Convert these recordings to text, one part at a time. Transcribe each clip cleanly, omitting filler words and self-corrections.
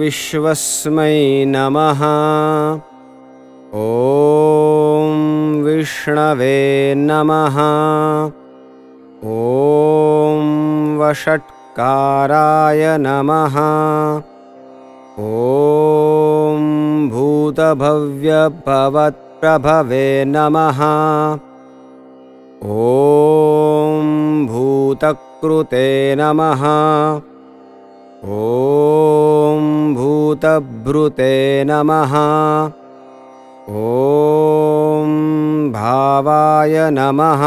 विश्वस्मै नमः। ॐ विष्णवे नमः। ॐ वषट्काराय नमः। ॐ भूतभव्यभवत्प्रभवे नमः। ॐ भूतकृते नमः। ॐ भूतभृते नमः। ॐ भावाय नमः।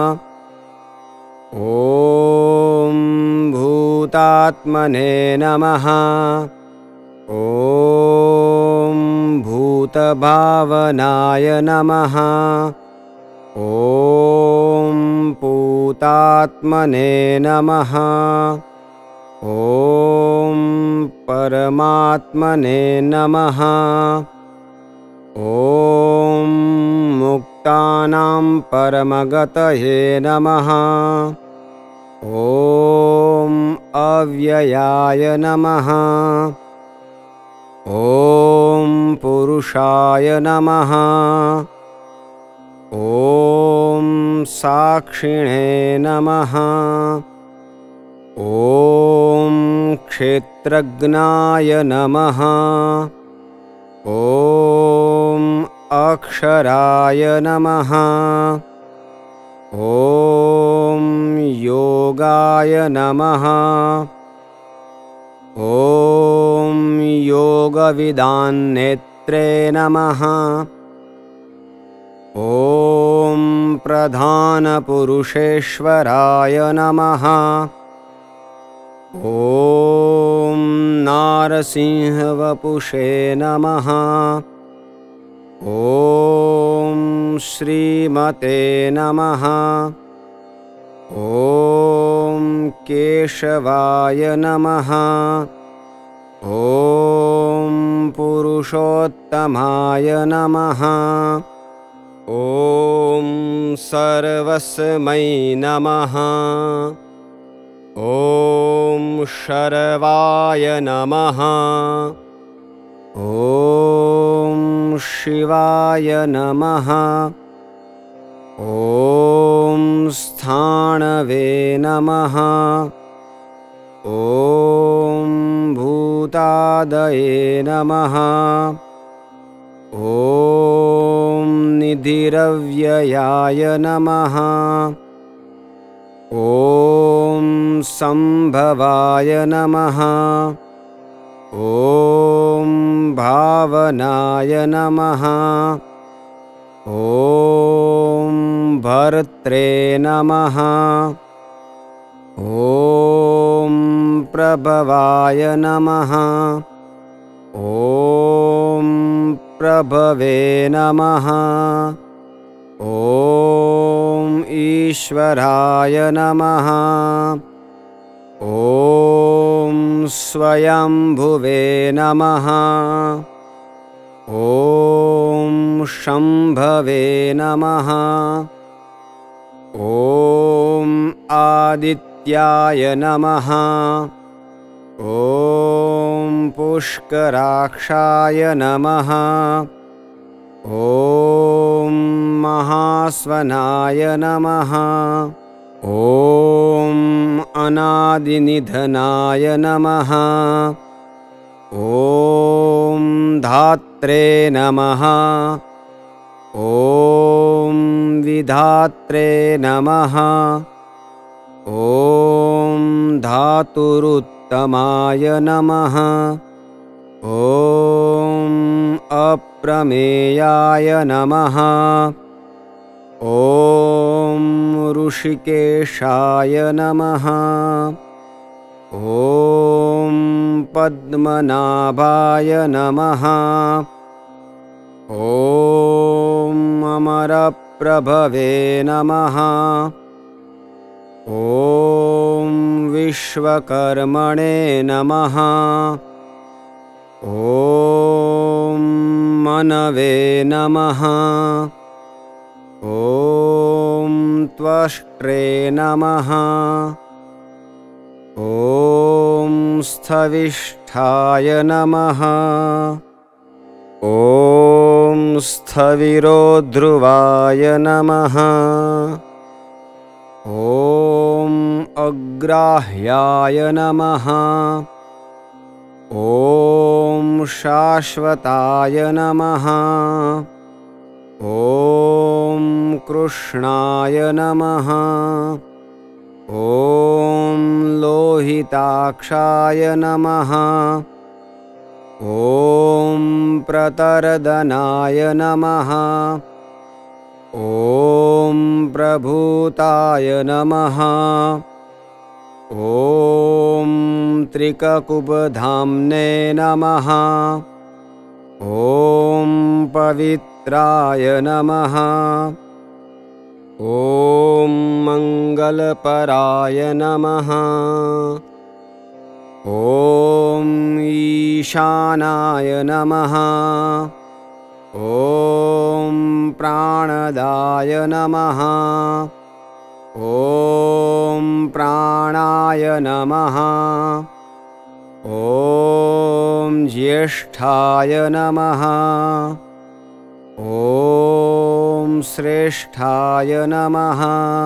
ॐ भूतात्मने नमः। ॐ भूतभावनाय नमः। ॐ पूतात्मने नमः। ॐ परमात्मने नमः। ॐ मुक्तानां परमगतये नमः। ॐ अव्ययाय नमः। ॐ पुरुषाय नमः। ॐ साक्षिणे नमः। ॐ क्षेत्रज्ञाय नमः। ॐ अक्षराय नमः। ॐ योगाय नमः। ॐ योगविदान्नेत्रे नमः। ॐ प्रधानपुरुषेश्वराय नमः। ॐ नारसिंहवपुषे नमः। ॐ श्रीमते नमः। ॐ केशवाय नमः। ॐ पुरुषोत्तमाय नमः। ॐ सर्वस्मै नमः। ॐ शर्वाय नमः। ॐ शिवाय नमः। ॐ स्थाणवे नमः। ॐ भूतादये नमः। ॐ निधिरव्ययाय नमः। ॐ संभवाय नमः। ॐ भावनाय नमः। ॐ भर्त्रे नमः। ॐ प्रभवाय नमः। ॐ प्रभवे नमः। ॐ ईश्वराय नमः। ॐ स्वयंभुवे नमः। ॐ शम्भवे नमः। ॐ आदित्याय नमः। ॐ पुष्कराक्षाय नमः। ॐ महास्वनाय नमः। ॐ अनादिनिधनाय नमः। ॐ धात्रे नमः। ॐ विधात्रे नमः। ॐ धातुरुत्तमाय नमः। ॐ अप्रमेयाय नमः। ॐ ऋषिकेशाय नमः। ॐ पद्मनाभाय नमः। ॐ अमरप्रभवे नमः। ॐ विश्वकर्मणे नमः। ॐ मनवे नमः। ॐ त्वष्ट्रे नमः। ॐ ॐ स्थविष्ठाय नमः। ॐ स्थविरोध्रुवाय नमः। ॐ अग्राह्याय नमः। ॐ शाश्वताय नमः। ॐ कृष्णाय नमः। ॐ लोहिताक्षाय नमः। ॐ प्रतरदनाय नमः। ॐ प्रभूताय नमः। ॐ त्रिककुबधाम्ने नमः। ॐ पवित्राय नमः। ॐ मङ्गलपराय नमः। ॐ ईशानाय नमः। ॐ प्राणदाय नमः। ॐ प्राणाय नमः। ॐ ज्येष्ठाय नमः। ॐ श्रेष्ठाय नमः।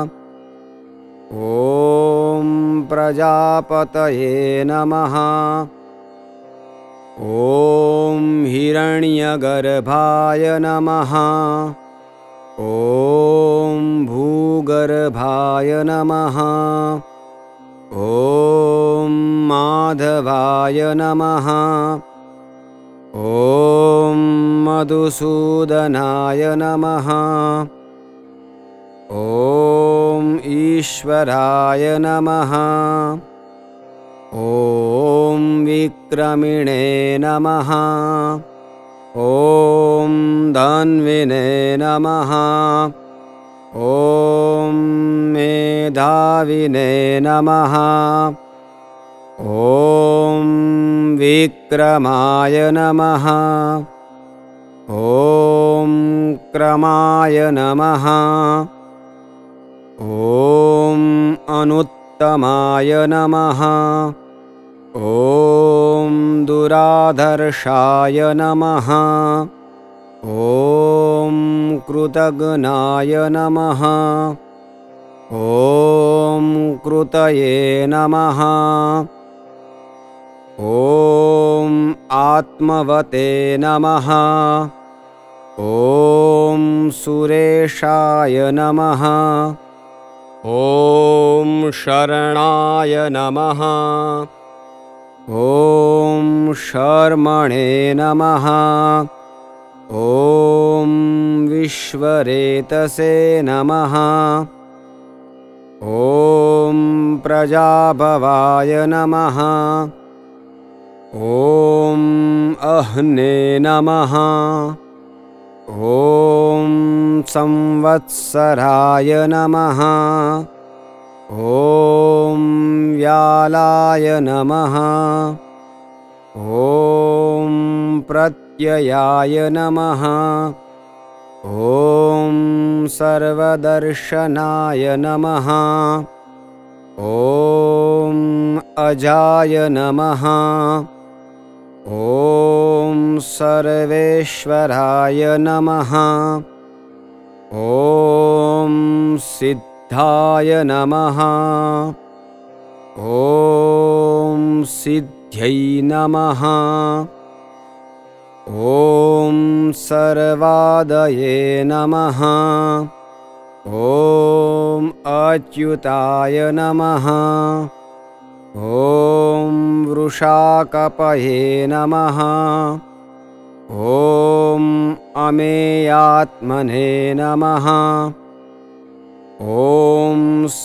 ॐ प्रजापतये नमः। ॐ हिरण्यगर्भाय नमः। ॐ भूगर्भाय नमः। ॐ माधवाय नमः। ॐ मधुसूदनाय नमः। ॐ ईश्वराय नमः। ॐ विक्रमिणे नमः। ॐ धन्विने नमः। ॐ मेधाविने नमः। ॐ विक्रमाय नमः। ॐ क्रमाय नमः। ॐ अनुत्तमाय नमः। ॐ दुराधर्षाय नमः। ॐ कृतघ्नाय नमः। ॐ कृतये नमः। ॐ आत्मवते नमः। ॐ सुरेशाय नमः। ॐ शरणाय नमः। ॐ शर्मणे नमः। ॐ विश्वरेतसे नमः। ॐ प्रजाभवाय नमः। ॐ अह्ने नमः। ॐ संवत्सराय नमः। ॐ व्यालाय नमः। ॐ प्रत्ययाय नमः। ॐ सर्वदर्शनाय नमः। ॐ अजाय नमः। ॐ सर्वेश्वराय नमः। ॐ सिद्धाय नमः। ॐ सिद्ध्यै नमः। ॐ सर्वादये नमः। ॐ अच्युताय नमः। ॐ वृषाकपये नमः। ॐ अमेयात्मने नमः। ॐ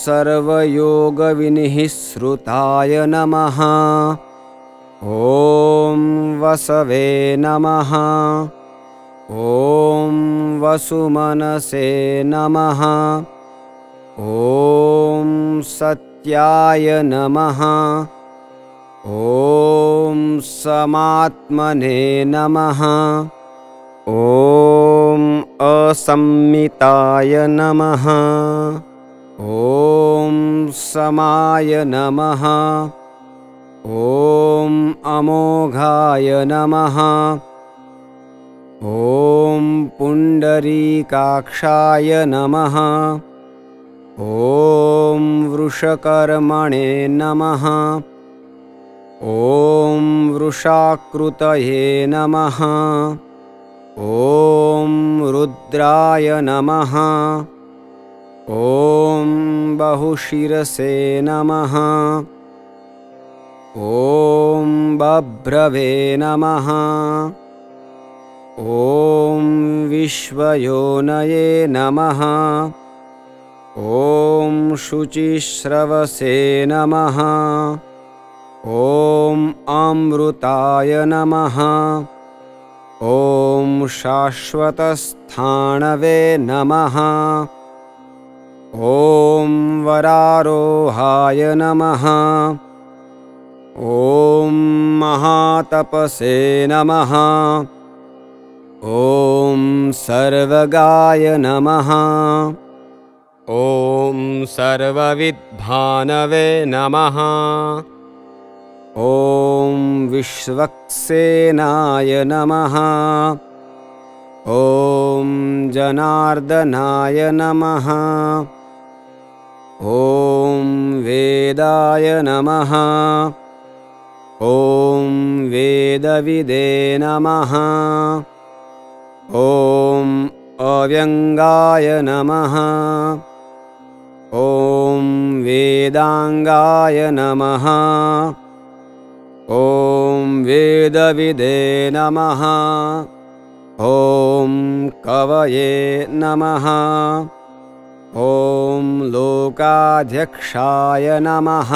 सर्वयोगविनिःसृताय नमः। ॐ वसवे नमः। ॐ वसुमनसे नमः। ॐ सत्याय नमः। ॐ समात्मने नमः। ॐ असंमिताय नमः। ॐ समाय नमः। ॐ अमोघाय नमः। ॐ पुण्डरीकाक्षाय नमः। ॐ वृषकर्मणे नमः। ॐ वृषाकृतये नमः। ॐ रुद्राय नमः। ॐ बहुशिरसे नमः। ॐ बभ्रवे नमः। ॐ विश्वयोनये नमः। ॐ शुचिश्रवसे नमः। ॐ अमृताय नमः। ॐ शाश्वतस्थाणवे नमः। ॐ वरारोहाय नमः। ॐ महातपसे नमः। ॐ सर्वगाय नमः। ॐ सर्वविद्भानवे नमः। ॐ विश्वक्सेनाय नमः। ॐ जनार्दनाय नमः। ॐ वेदाय नमः। ॐ वेदविदे नमः। ॐ अव्यङ्गाय नमः। ॐ वेदाङ्गाय नमः। ॐ वेदविदे नमः। ॐ कवये नमः। ॐ लोकाध्यक्षाय नमः।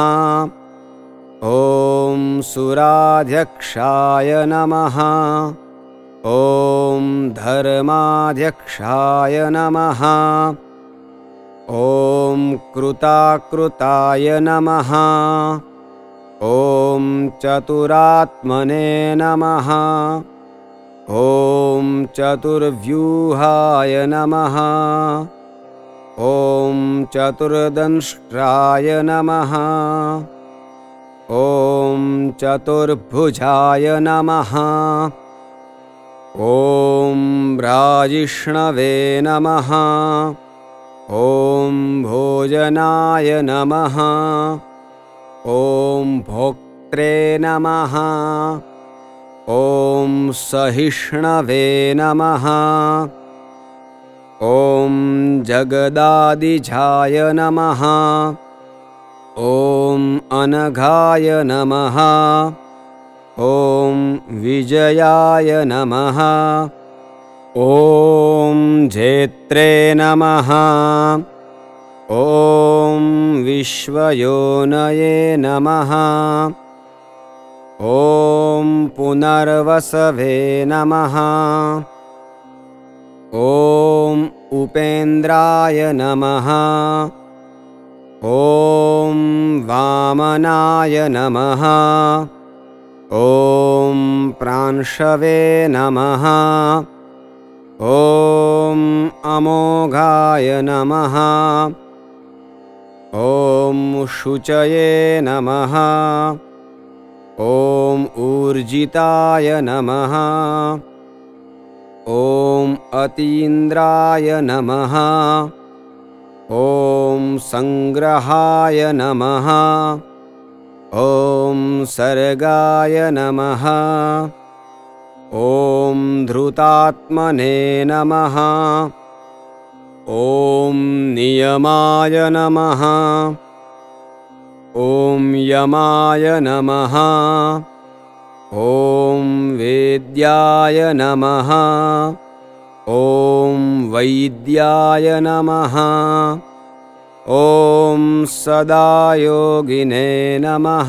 ॐ सुराध्यक्षाय नमः। ॐ धर्माध्यक्षाय नमः। ॐ कृताकृताय नमः। ॐ चतुरात्मने नमः। ॐ चतुर्व्यूहाय नमः। ॐ चतुर्दंष्ट्राय नमः। ॐ चतुर्भुजाय नमः। ॐ भ्राजिष्णवे नमः। ॐ भोजनाय नमः। ॐ भोक्त्रे नमः। ॐ सहिष्णवे नमः। ॐ जगदादिजाय नमः। ॐ अनघाय नमः। ॐ विजयाय नमः। ॐ जेत्रे नमः। ॐ विश्वयोनये नमः। ॐ पुनर्वसवे नमः। ॐ उपेन्द्राय नमः। ॐ वामनाय नमः। ॐ प्रांशवे नमः। ॐ अमोघाय नमः। ॐ शुचये नमः। ॐ ऊर्जिताय नमः। ॐ अतीन्द्राय नमः। ॐ संग्रहाय नमः। ॐ सर्गाय नमः। ॐ धृतात्मने नमः। ॐ नियमाय नमः। ॐ यमाय नमः। ॐ वेद्याय नमः। ॐ वैद्याय नमः। ॐ सदायोगिने नमः।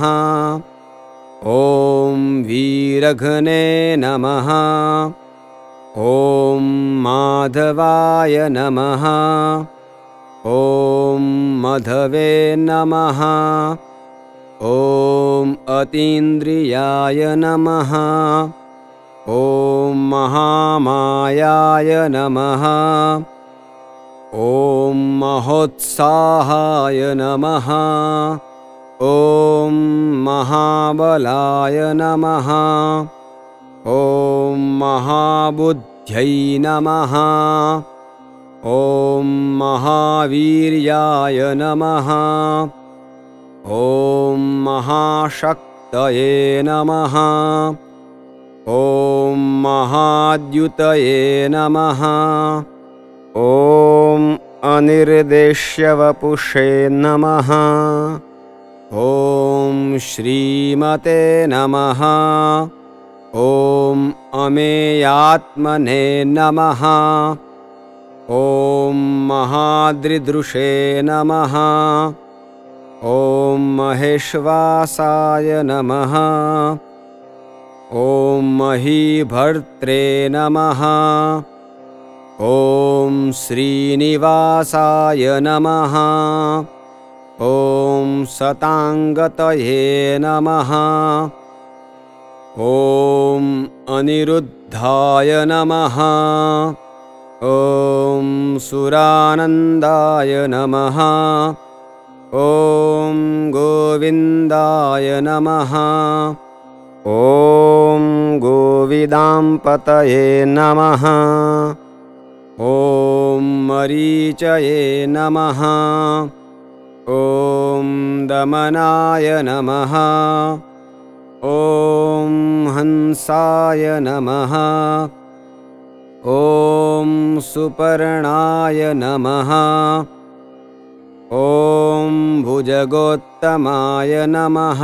ॐ वीरघ्ने नमः। ॐ माधवाय नमः। ॐ मधवे नमः। ॐ अतीन्द्रियाय नमः। ॐ महामायाय नमः। ॐ महोत्साहाय नमः। ॐ महाबलाय नमः। ॐ महाबुद्ध्यै नमः। ॐ महावीर्याय नमः। ॐ महाशक्तये नमः। ॐ महाद्युतये नमः। ॐ अनिर्देश्यवपुषे नमः। ॐ श्रीमते नमः। ॐ अमेयात्मने नमः। ॐ महादृदृशे नमः। ॐ महेश्वासाय नमः। ॐ महीभर्त्रे नमः। ॐ श्रीनिवासाय नमः। ॐ सताङ्गतये नमः। ॐ अनिरुद्धाय नमः। ॐ सुरानन्दाय नमः। ॐ गोविन्दाय नमः। ॐ गोविदाम्पतये नमः। ॐ मरीचये नमः। ॐ दमनाय नमः। ॐ हंसाय नमः। ॐ सुपर्णाय नमः। ॐ भुजगोत्तमाय नमः।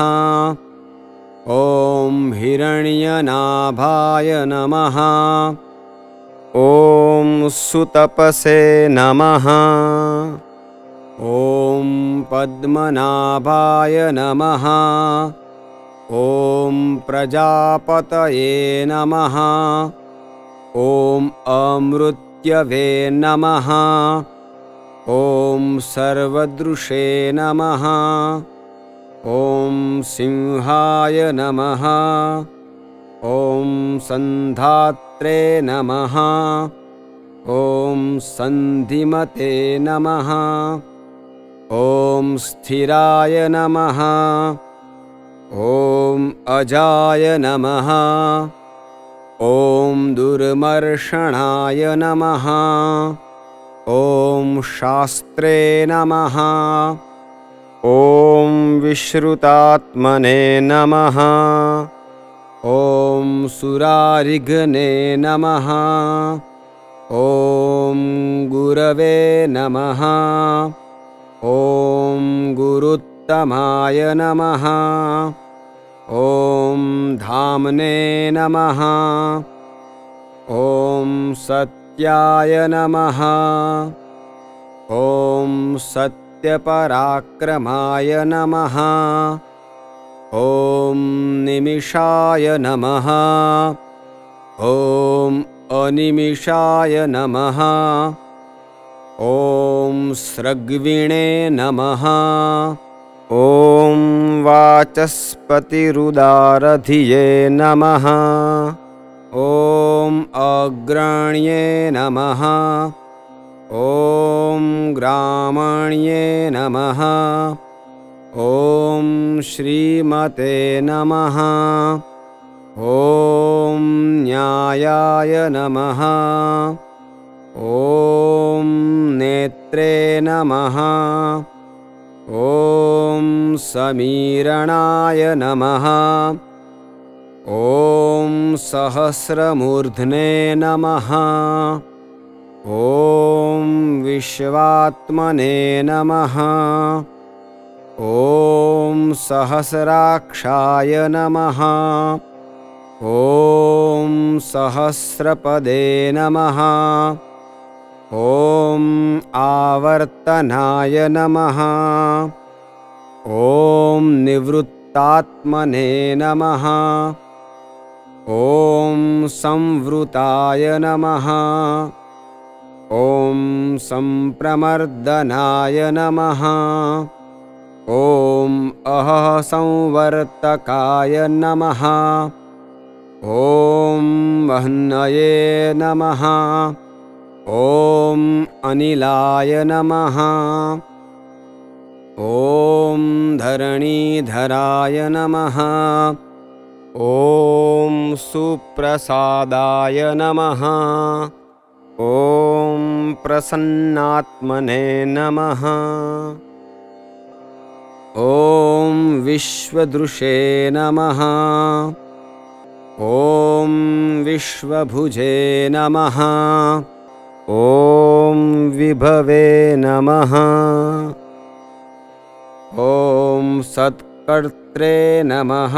ॐ हिरण्यनाभाय नमः। ॐ सुतपसे नमः। ॐ पद्मनाभाय नमः। ॐ प्रजापतये नमः। ॐ अमृत्यवे नमः। ॐ सर्वदृशे नमः। ॐ सिंहाय नमः। ॐ सन्धात्रे नमः। ॐ सन्धिमते नमः। ॐ स्थिराय नमः। ॐ अजाय नमः। ॐ दुर्मर्षणाय नमः। ॐ शास्त्रे नमः। ॐ विश्रुतात्मने नमः। ॐ सुरारिघ्ने नमः। ॐ गुरवे नमः। ॐ गुरुत्तमाय नमः। ॐ धाम्ने नमः। ॐ सत्याय नमः। ॐ सत्यपराक्रमाय नमः। ॐ निमिषाय नमः। ॐ अनिमिषाय नमः। ॐ स्रग्विणे नमः। ॐ वाचस्पतिरुदारधिये नमः। ॐ अग्रण्ये नमः। ॐ ग्रामण्ये नमः। ॐ श्रीमते नमः। ॐ न्यायाय नमः। ॐ नेत्रे नमः। ॐ समीरणाय नमः। ॐ सहस्रमूर्ध्ने नमः। ॐ विश्वात्मने नमः। ॐ सहस्राक्षाय नमः। ॐ सहस्रपदे नमः। ॐ आवर्तनाय नमः। ॐ निवृत्तात्मने नमः। ॐ संवृताय नमः। ॐ संप्रमर्दनाय नमः। ॐ अहसंवर्तकाय नमः। ॐ वह्नये नमः। ॐ अनिलाय नमः। ॐ धरणीधराय नमः। ॐ सुप्रसादाय नमः। ॐ प्रसन्नात्मने नमः। ॐ विश्वदृशे नमः। ॐ विश्वभुजे नमः। ॐ विभवे नमः। ॐ सत्कर्त्रे नमः।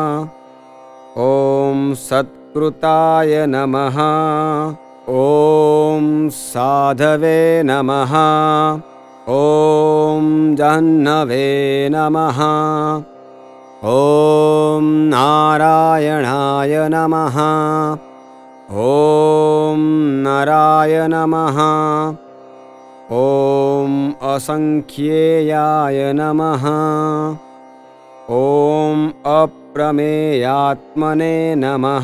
ॐ सत्कृताय नमः। ॐ साधवे नमः। ॐ जाह्नवे नमः। ॐ नारायणाय नमः। ॐ नराय नमः। ॐ असंख्येयाय नमः। ॐ अप्रमेयात्मने नमः।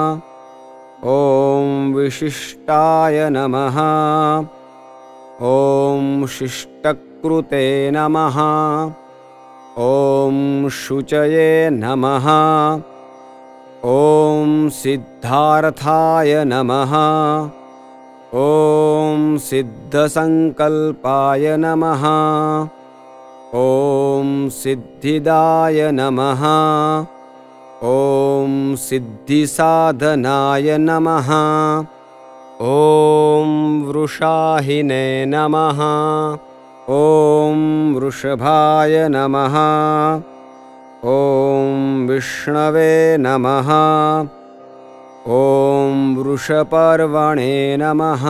ॐ विशिष्टाय नमः। ॐ शिष्टकृते नमः। ॐ शुचये नमः। ॐ सिद्धार्थाय नमः। ॐ सिद्धसंकल्पाय नमः। ॐ सिद्धिदाय नमः। ॐ सिद्धिसाधनाय नमः। ॐ वृषाहिने नमः। ॐ वृषभाय नमः। ॐ विष्णवे नमः। ॐ वृषपर्वणे नमः।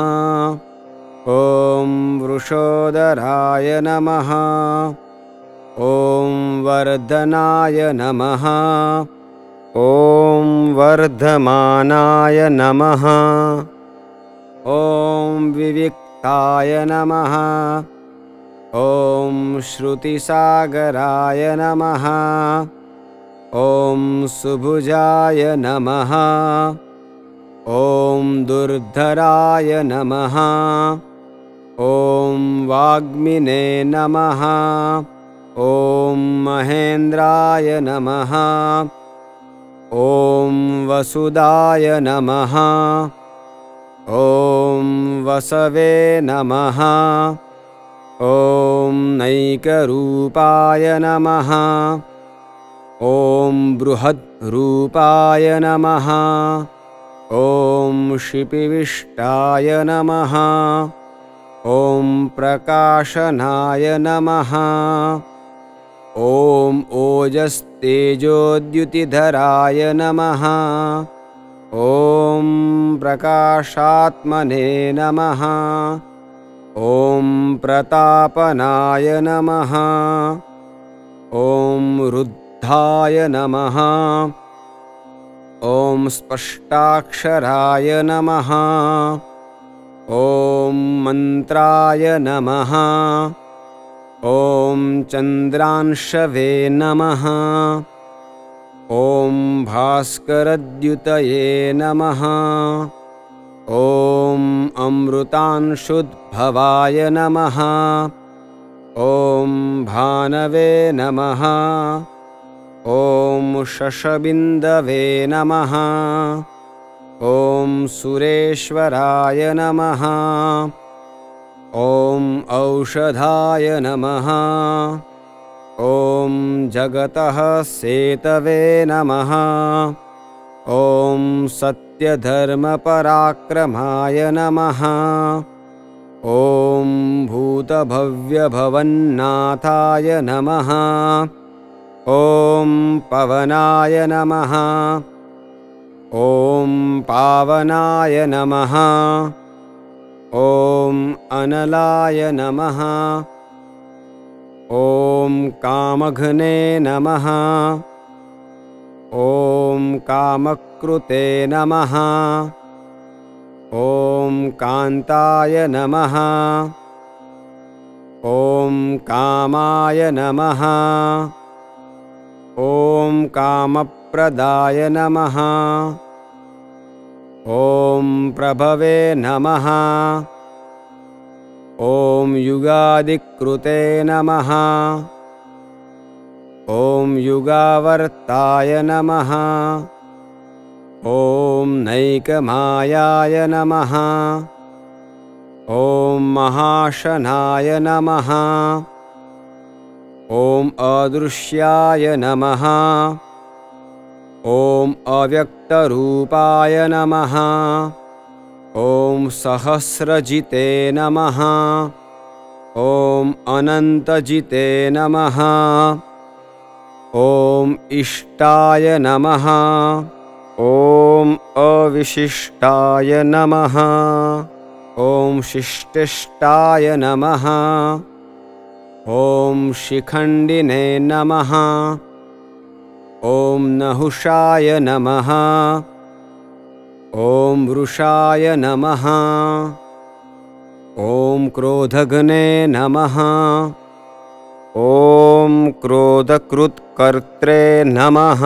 ॐ वृषोदराय नमः। ॐ वर्धनाय नमः। ॐ वर्धमानाय नमः। ॐ विविक्ताय नमः। ॐ श्रुतिसागराय नमः। ॐ सुभुजाय नमः। ॐ दुर्धराय नमः। ॐ वाग्मिने नमः। ॐ महेन्द्राय नमः। ॐ वसुदाय नमः। ॐ वसवे नमः। ॐ नैकरूपाय नमः। ॐ बृहद्रूपाय नमः। ॐ शिपिविष्टाय नमः। ॐ प्रकाशनाय नमः। ॐ ओजस्तेजोद्युतिधराय नमः। ॐ प्रकाशात्मने नमः। ॐ प्रतापनाय नमः। ॐ रुद्धाय नमः। ॐ स्पष्टाक्षराय नमः। ॐ मन्त्राय नमः। ॐ चन्द्रांशवे नमः। ॐ भास्करद्युतये नमः। ॐ अमृतांशुद्भवाय नमः। ॐ भानवे नमः। ॐ शशबिन्दवे नमः। ॐ सुरेश्वराय नमः। ॐ औषधाय नमः। ॐ जगतः सेतवे नमः। ॐ सत्यधर्मपराक्रमाय नमः। ॐ भूतभव्यभवन्नाथाय नमः। ॐ पवनाय नमः। ॐ पावनाय नमः। ॐ अनलाय नमः। ॐ कामघ्ने नमः। ॐ कामकृते नमः। ॐ कान्ताय नमः। ॐ कामाय नमः। ॐ कामप्रदाय नमः। ॐ प्रभवे नमः। ॐ युगादिकृते नमः। ॐ युगावर्ताय नमः। ॐ नैकमायाय नमः। ॐ महाशनाय नमः। ॐ अदृश्याय नमः। ॐ अव्यक्तरूपाय नमः। ॐ सहस्रजिते नमः। ॐ अनन्तजिते नमः। ॐ इष्टाय नमः। ॐ अविशिष्टाय नमः। ॐ शिष्टिष्टाय नमः। ॐ शिखण्डिने नमः। ॐ नहुषाय नमः। ॐ वृषाय नमः। ॐ क्रोधघ्ने नमः। ॐ क्रोधकृत्कर्त्रे नमः।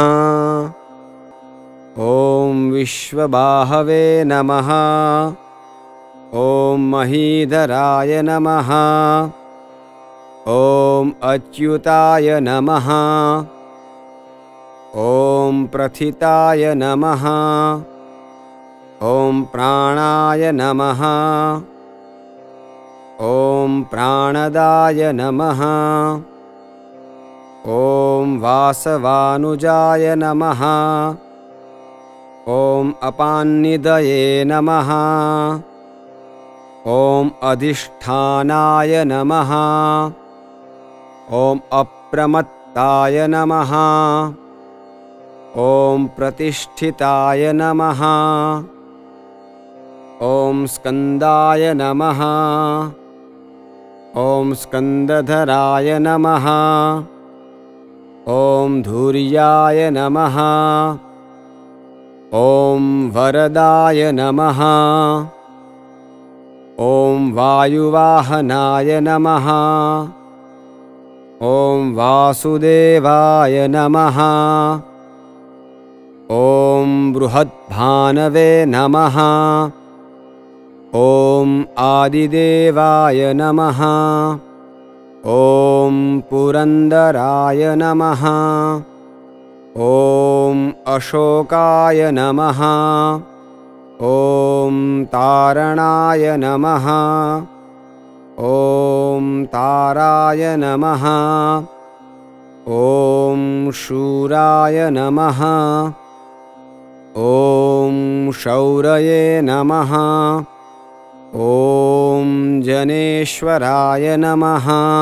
ॐ विश्वबाहवे नमः। ॐ महीधराय नमः। ॐ अच्युताय नमः। ॐ प्रथिताय नमः। ॐ प्राणाय नमः। ॐ प्राणदाय नमः। ॐ वासवानुजाय नमः। ॐ अपान्निदये नमः। ॐ अधिष्ठानाय नमः। ॐ अप्रमत्ताय नमः। ॐ प्रतिष्ठिताय नमः। ॐ स्कन्दाय नमः। ॐ स्कन्दधराय नमः। ॐ धूर्याय नमः। ॐ वरदाय नमः। ॐ वायुवाहनाय नमः। ॐ वासुदेवाय नमः। ॐ बृहद्भानवे नमः। ॐ आदिदेवाय नमः। ॐ पुरन्दराय नमः। ॐ अशोकाय नमः। ॐ तारणाय नमः। ॐ ताराय नमः। ॐ शूराय नमः। ॐ शौरये नमः। ॐ जनेश्वराय नमः।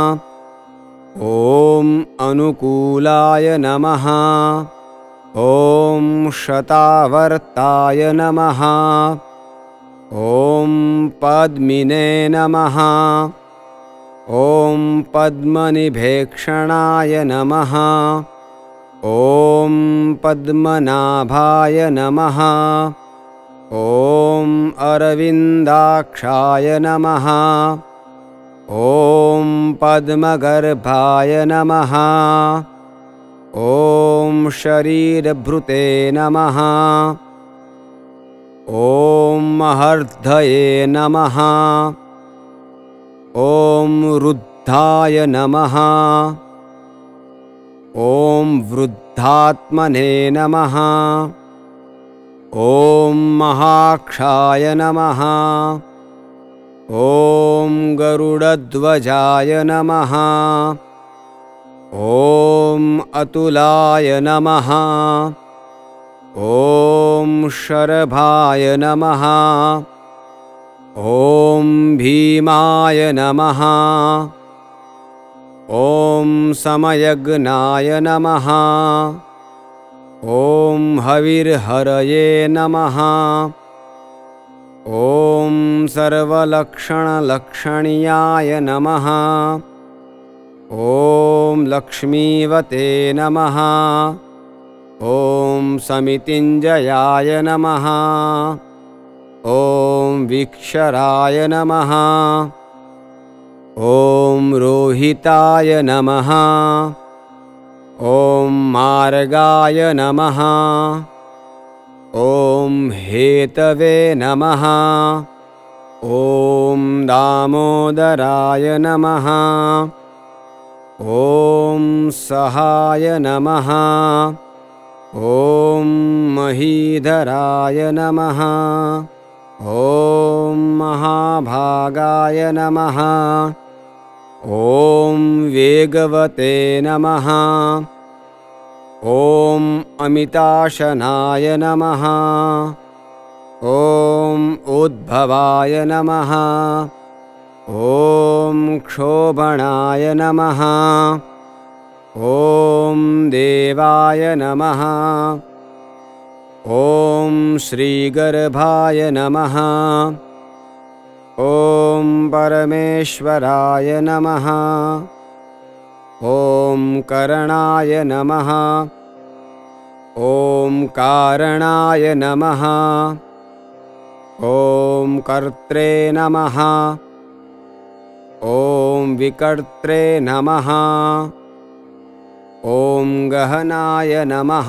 ॐ अनुकूलाय नमः। ॐ शतावर्ताय नमः। ॐ पद्मिने नमः। ॐ पद्मनिभेक्षणाय नमः। ॐ पद्मनाभाय नमः। ॐ अरविन्दाक्षाय नमः। ॐ पद्मगर्भाय नमः। ॐ शरीरभृते नमः। ॐ महर्धये नमः। ॐ रुद्धाय नमः। ॐ वृद्धात्मने नमः। ॐ महाक्षाय नमः। ॐ गरुडध्वजाय नमः। ॐ अतुलाय नमः। ॐ शरभाय नमः। ॐ भीमाय नमः। ॐ समयज्ञाय नमः। ॐ हविर्हरये नमः। ॐ सर्वलक्षणलक्षणीयाय नमः। ॐ लक्ष्मीवते नमः। ॐ समितिञ्जयाय नमः। ॐ विक्षराय नमः। ॐ रोहिताय नमः। ॐ मार्गाय नमः। ॐ हेतवे नमः। ॐ दामोदराय नमः। ॐ सहाय नमः। ॐ महीधराय नमः। ॐ महाभागाय नमः। ॐ वेगवते नमः। ॐ अमिताशनाय नमः। ॐ उद्भवाय नमः। ॐ क्षोभणाय नमः। ॐ देवाय नमः। ॐ श्रीगर्भाय नमः। ॐ परमेश्वराय नमः। ॐ करणाय नमः। ॐ कारणाय नमः। ॐ कर्त्रे नमः। ॐ विकर्त्रे नमः। ॐ गहनाय नमः।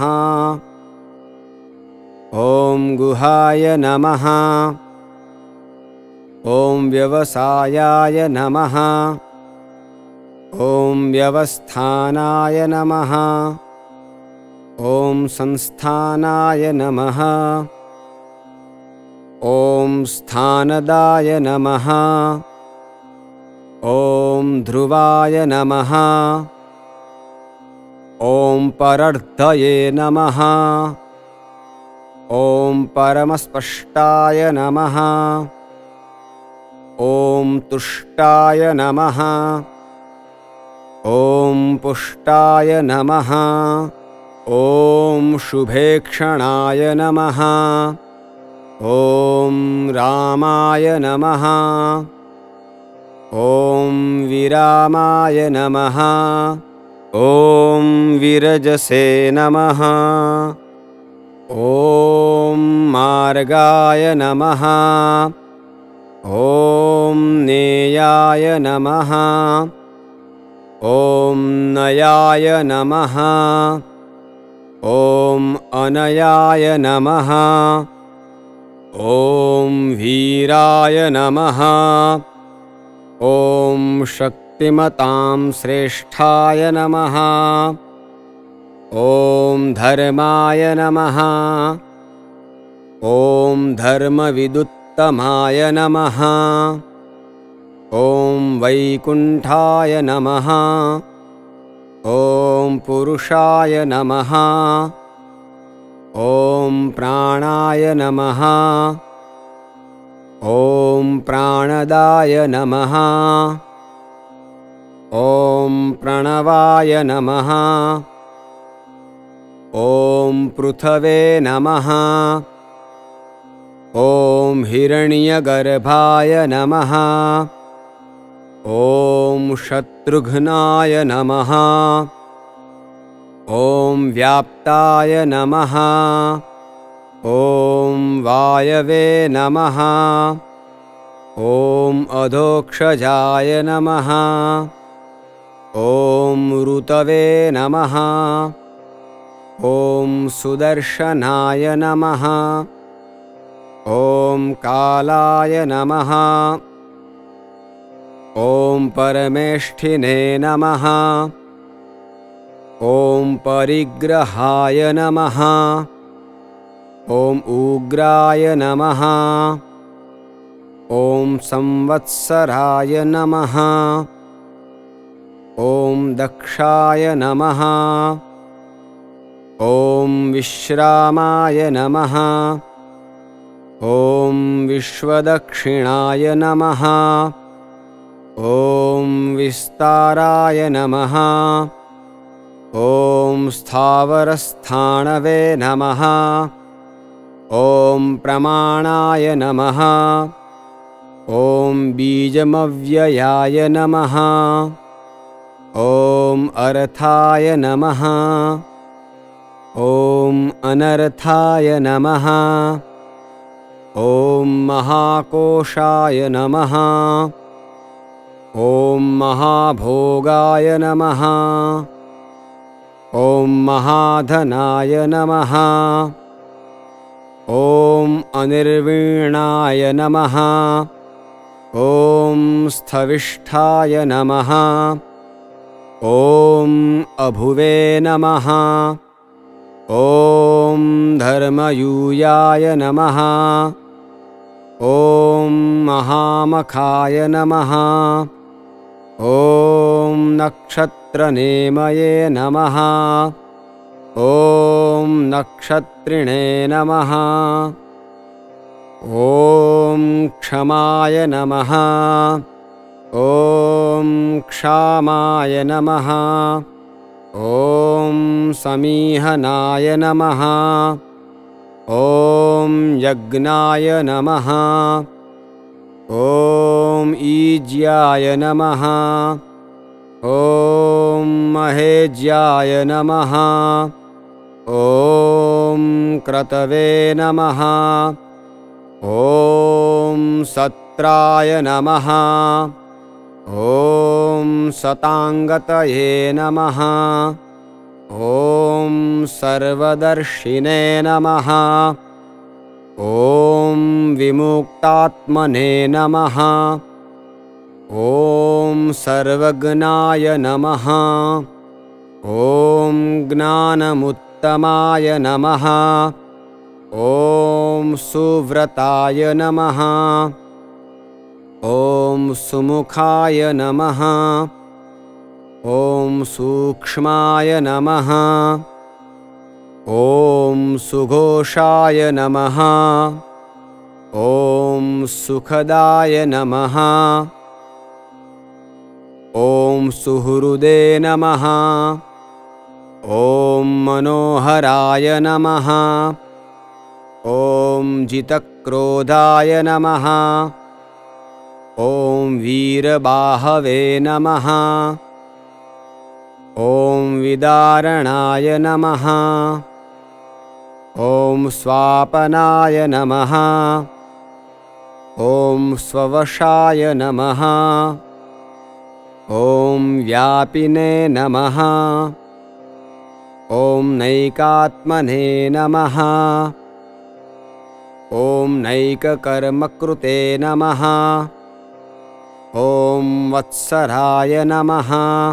ॐ गुहाय नमः। ॐ व्यवसायाय नमः। ॐ व्यवस्थानाय नमः। ॐ संस्थानाय नमः। ॐ स्थानदाय नमः। ॐ ध्रुवाय नमः। ॐ परर्थये नमः। ॐ परमस्पष्टाय नमः। ॐ तुष्टाय नमः। ॐ पुष्टाय नमः। ॐ शुभेक्षणाय नमः। ॐ रामाय नमः। ॐ विरामाय नमः। ॐ विरजसे नमः। ॐ मार्गाय नमः। ॐ नेयाय नमः। ॐ नयाय नमः। ॐ अनयाय नमः। ॐ वीराय नमः। ॐ शक्तिमतां श्रेष्ठाय नमः। ॐ धर्माय नमः। ॐ धर्मविदुत्तमाय नमः। ॐ वैकुण्ठाय नमः। ॐ पुरुषाय नमः। ॐ प्राणाय नमः। ॐ प्राणदाय नमः। ॐ प्रणवाय नमः। ॐ पृथवे नमः। ॐ हिरण्यगर्भाय नमः। ॐ शत्रुघ्नाय नमः। ॐ व्याप्ताय नमः। ॐ वायवे नमः। ॐ अधोक्षजाय नमः। ॐ ऋतवे नमः। ॐ सुदर्शनाय नमः। ॐ कालाय नमः। ॐ परमेष्ठिने नमः। ॐ परिग्रहाय नमः। ॐ उग्राय नमः। ॐ संवत्सराय नमः। ॐ दक्षाय नमः। ॐ विश्रामाय नमः। ॐ विश्वदक्षिणाय नमः। ॐ विस्ताराय नमः। ॐ स्थावरस्थाणवे नमः। ॐ प्रमाणाय नमः। ॐ बीजमव्ययाय नमः। ॐ अर्थाय नमः। ॐ अनर्थाय नमः। ॐ महाकोशाय नमः। ॐ महाभोगाय नमः। ॐ महाधनाय नमः। ॐ अनिर्वीणाय नमः। ॐ स्थविष्ठाय नमः। ॐ अभुवे नमः। ॐ धर्मयूयाय नमः। ॐ महामखाय नमः। ॐ नक्षत्रनेमये नमः। ॐ नक्षत्रिणे नमः। ॐ क्षमाय नमः। ॐ क्षामाय नमः। ॐ समीहनाय नमः। ॐ यज्ञाय नमः। ॐ ईज्याय नमः। ॐ महेज्याय नमः। ॐ क्रतवे नमः। ॐ सत्राय नमः। ॐ सताङ्गतये नमः। ॐ सर्वदर्शिने नमः। ॐ विमुक्तात्मने नमः। ॐ सर्वज्ञाय नमः। ॐ ज्ञानमुत्तमाय नमः। ॐ सुव्रताय नमः। ॐ सुमुखाय नमः। ॐ सूक्ष्माय नमः। ॐ सुघोषाय नमः। ॐ सुखदाय नमः। ॐ सुहृदे नमः। ॐ मनोहराय नमः। ॐ जितक्रोधाय नमः। ॐ वीरबाहवे नमः। ॐ विदारणाय नमः। ॐ स्वापनाय नमः। ॐ स्ववशाय नमः। ॐ व्यापिने नमः। ॐ नैकात्मने नमः। ॐ नैककर्मकृते नमः। ॐ वत्सराय नमः।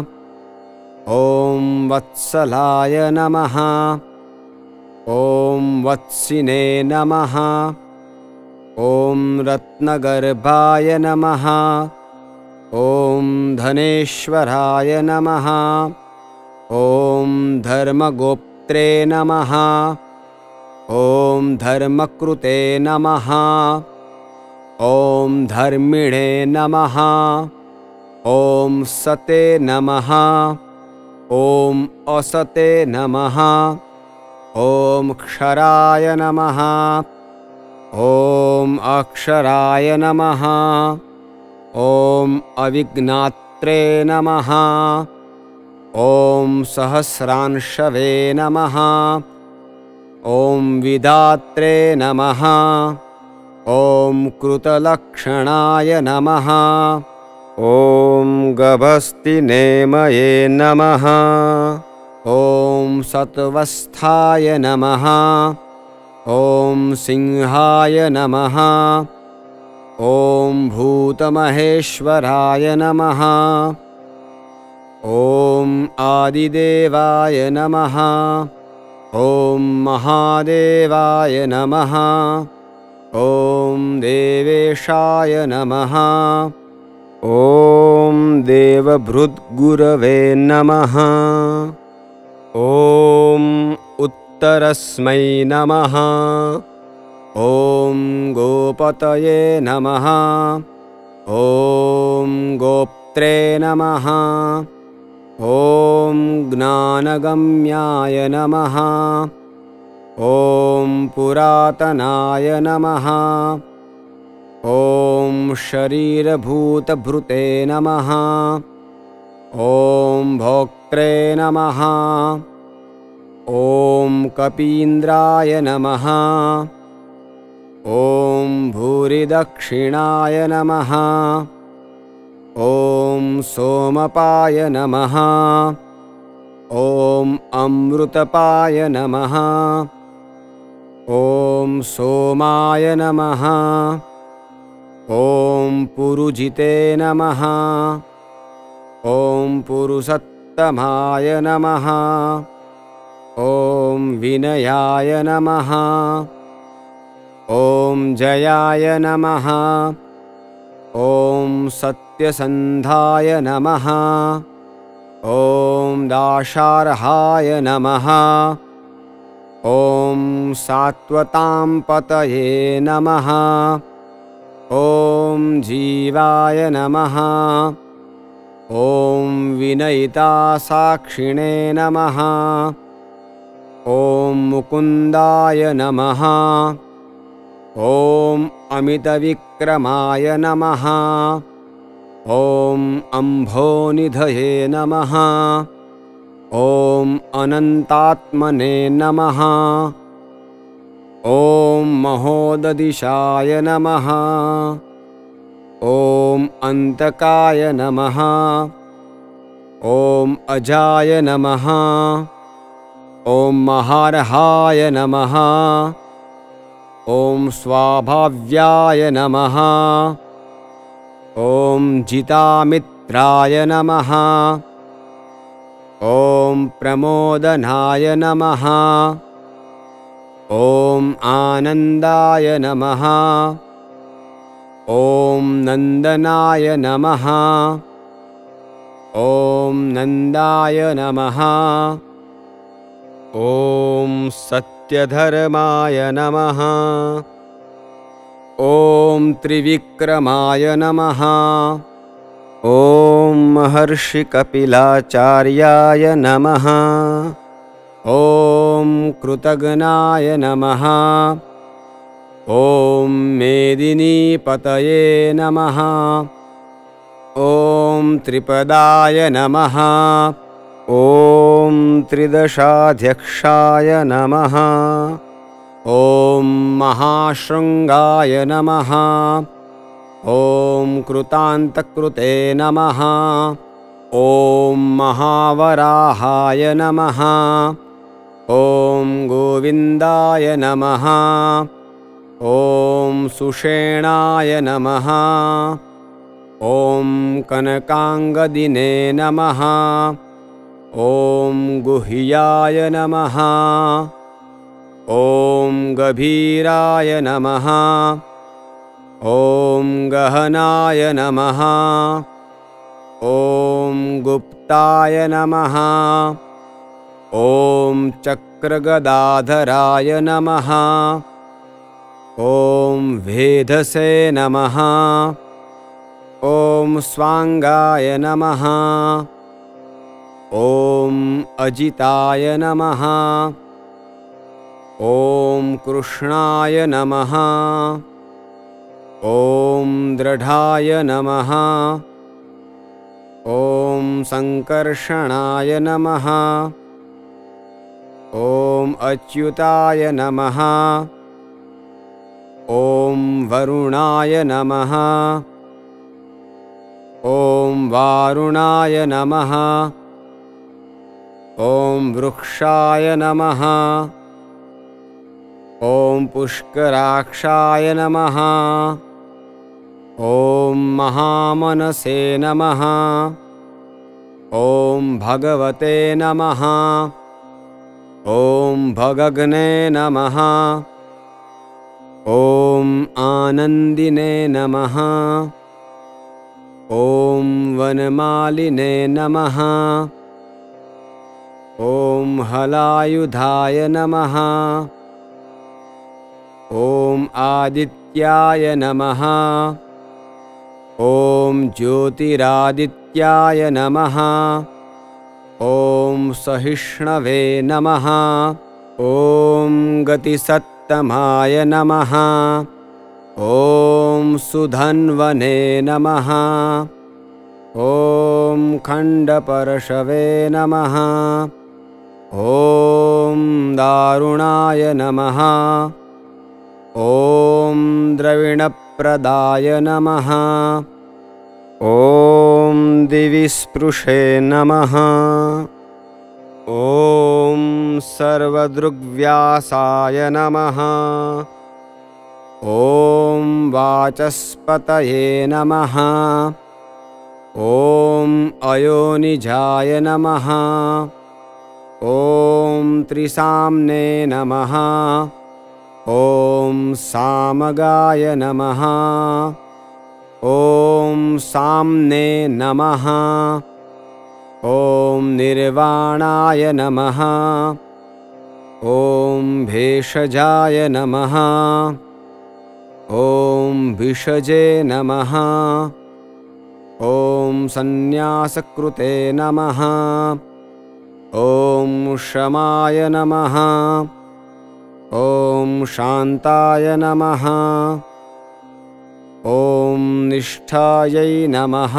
ॐ वत्सलाय नमः। ॐ वत्सिने नमः। ॐ रत्नगर्भाय नमः। ॐ धनेश्वराय नमः। ॐ धर्मगोप्त्रे नमः। ॐ धर्मकृते नमः। ॐ धर्मिणे नमः। ॐ सते नमः। ॐ असते नमः। ॐ क्षराय नमः। ॐ अक्षराय नमः। ॐ अविघ्नात्रे नमः। ॐ सहस्रांशवे नमः। ॐ विधात्रे नमः। ॐ कृतलक्षणाय नमः। ॐ गभस्तिनेमये नमः। ॐ सत्वस्थाय नमः। ॐ सिंहाय नमः। ॐ भूतमहेश्वराय नमः। ॐ आदिदेवाय नमः। ॐ महादेवाय नमः। ॐ देवेशाय नमः। ॐ देवभृद्गुरवे नमः। ॐ उत्तरस्मै नमः। ॐ गोपतये नमः। ॐ गोप्त्रे नमः। ॐ ज्ञानगम्याय नमः। ॐ पुरातनाय नमः। ॐ शरीरभूतभृते नमः। ॐ भोक्त्रे नमः। ॐ कपीन्द्राय नमः। ॐ भूरिदक्षिणाय नमः। ॐ सोमपाय नमः। ॐ अमृतपाय नमः। ॐ सोमाय नमः। ॐ पुरुजिते नमः। ॐ पुरुषत्व पुरुषोत्तमाय नमः। ॐ विनयाय नमः। ॐ जयाय नमः। ॐ सत्यसन्धाय नमः। ॐ दाशार्हाय नमः। ॐ सात्वतां पतये नमः। ॐ जीवाय नमः। ॐ विनयितासाक्षिणे नमः। ॐ मुकुन्दाय नमः। ॐ अमितविक्रमाय नमः। ॐ अम्भोनिधये नमः। ॐ अनन्तात्मने नमः। ॐ महोदधिशाय नमः। ॐ अन्तकाय नमः। ॐ अजाय नमः। ॐ महार्हाय नमः। ॐ स्वाभाव्याय नमः। ॐ जितामित्राय नमः। ॐ प्रमोदनाय नमः। ॐ आनन्दाय नमः। ॐ नन्दनाय नमः। ॐ नन्दाय नमः। ॐ सत्यधर्माय नमः। ॐ त्रिविक्रमाय नमः। ॐ महर्षिकपिलाचार्याय नमः। ॐ कृतघ्नाय नमः। ॐ मेदिनीपतये नमः। ॐ त्रिपदाय नमः। ॐ त्रिदशाध्यक्षाय नमः। ॐ महाशृङ्गाय नमः। ॐ कृतान्तकृते नमः। ॐ महावराहाय नमः। ॐ गोविन्दाय नमः। ॐ सुषेणाय नमः। ॐ कनकाङ्गदिने नमः। ॐ गुह्याय नमः। ॐ गभीराय नमः। ॐ गहनाय नमः। ॐ गुप्ताय नमः। ॐ चक्रगदाधराय नमः। ॐ वेधसे नमः। ॐ स्वाङ्गाय नमः। ॐ अजिताय नमः। ॐ कृष्णाय नमः। ॐ दृढाय नमः। ॐ सङ्कर्षणाय नमः। ॐ अच्युताय नमः। ॐ वरुणाय नमः। ॐ वारुणाय नमः। ॐ वृक्षाय नमः। ॐ पुष्कराक्षाय नमः। ॐ महामनसे नमः। ॐ भगवते नमः। ॐ भगग्ने नमः। ॐ आनन्दिने नमः। ॐ वनमालिने नमः। ॐ हलायुधाय नमः। ॐ आदित्याय नमः। ॐ ज्योतिरादित्याय नमः। ॐ सहिष्णवे नमः। ॐ गतिसत्तमाय नमः। ॐ सुधन्वने नमः। ॐ खण्डपरशवे नमः। ॐ दारुणाय नमः। ॐ द्रविणप्रदाय नमः। ॐ दिविस्पृशे नमः। ॐ सर्वदृग्व्यासाय नमः। ॐ वाचस्पतये नमः। ॐ अयोनिजाय नमः। ॐ त्रिसाम्ने नमः। ॐ सामगाय नमः। ॐ साम्ने नमः। ॐ निर्वाणाय नमः। ॐ भेषजाय नमः। ॐ विषजे नमः। ॐ संन्यासकृते नमः। ॐ शमाय नमः। ॐ शान्ताय नमः। ॐ निष्ठायै नमः।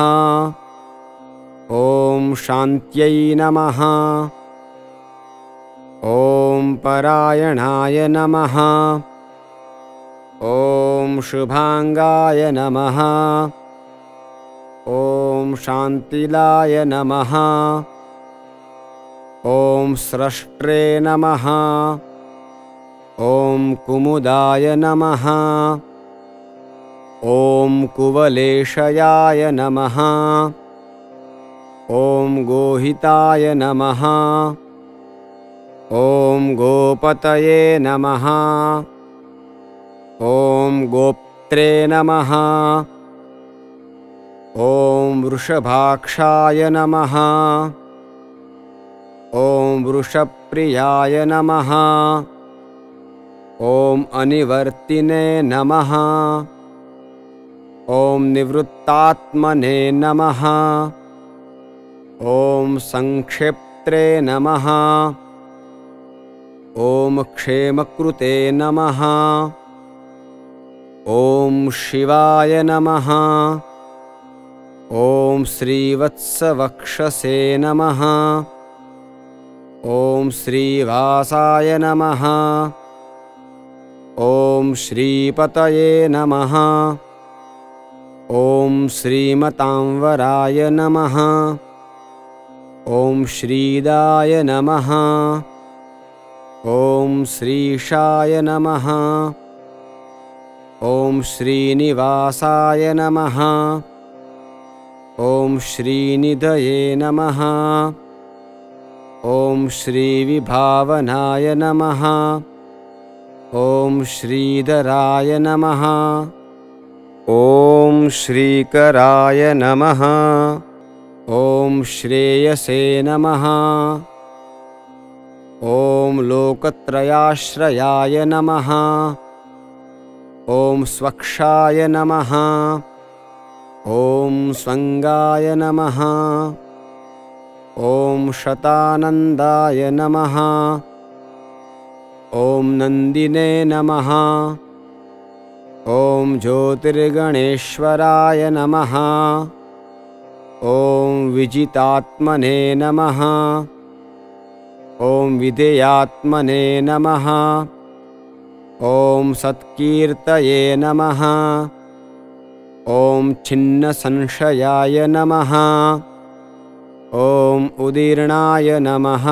ॐ शान्त्यै नमः। ॐ परायणाय नमः। ॐ शुभांगाय नमः। ॐ शान्तिलाय नमः। ॐ स्रष्ट्रे नमः। ॐ कुमुदाय नमः। ॐ कुवलेशयाय नमः। ॐ गोहिताय नमः। ॐ गोपतये नमः। ॐ गोप्त्रे नमः। ॐ वृषभाक्षाय नमः। ॐ वृषप्रियाय नमः। ॐ अनिवर्तिने नमः। ॐ निवृत्तात्मने नमः। ॐ संक्षेप्त्रे नमः। ॐ क्षेमकृते नमः। ॐ शिवाय नमः। ॐ श्रीवत्सवक्षसे नमः। ॐ श्रीवासाय नमः। ॐ श्रीपतये नमः। ॐ श्रीमतांवराय नमः। ॐ श्रीदाय नमः। ॐ श्रीशाय नमः। ॐ श्रीनिवासाय नमः। ॐ श्रीनिधये नमः। ॐ श्रीविभावनाय नमः। ॐ श्रीधराय नमः। ॐ श्रीकराय नमः। ॐ श्रेयसे नमः। ॐ लोकत्रयाश्रयाय नमः। ॐ स्वक्षाय नमः। ॐ स्वंगाय नमः। ॐ शतानन्दाय नमः। ॐ नन्दिने नमः। ॐ ज्योतिर्गणेश्वराय नमः। ॐ विजितात्मने नमः। ॐ विधेयात्मने नमः। ॐ सत्कीर्तये नमः। ॐ छिन्नसंशयाय नमः। ॐ उदीर्णाय नमः।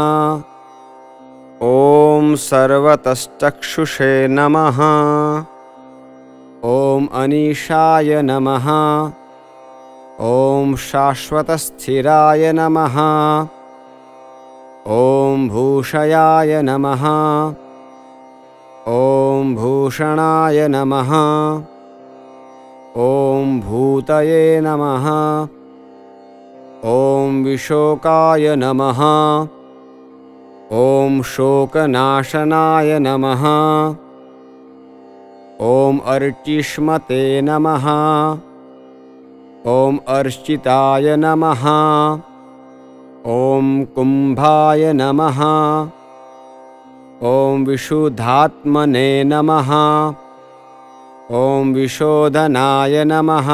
ॐ सर्वतश्चक्षुषे नमः। ॐ अनीशाय नमः। ॐ शाश्वतस्थिराय नमः। ॐ भूषयाय नमः। ॐ भूषणाय नमः। ॐ भूतये नमः। ॐ विशोकाय नमः। ॐ शोकनाशनाय नमः। ॐ अर्चिष्मते नमः। ॐ अर्चिताय नमः। ॐ कुम्भाय नमः। ॐ विशुद्धात्मने नमः। ॐ विशोधनाय नमः।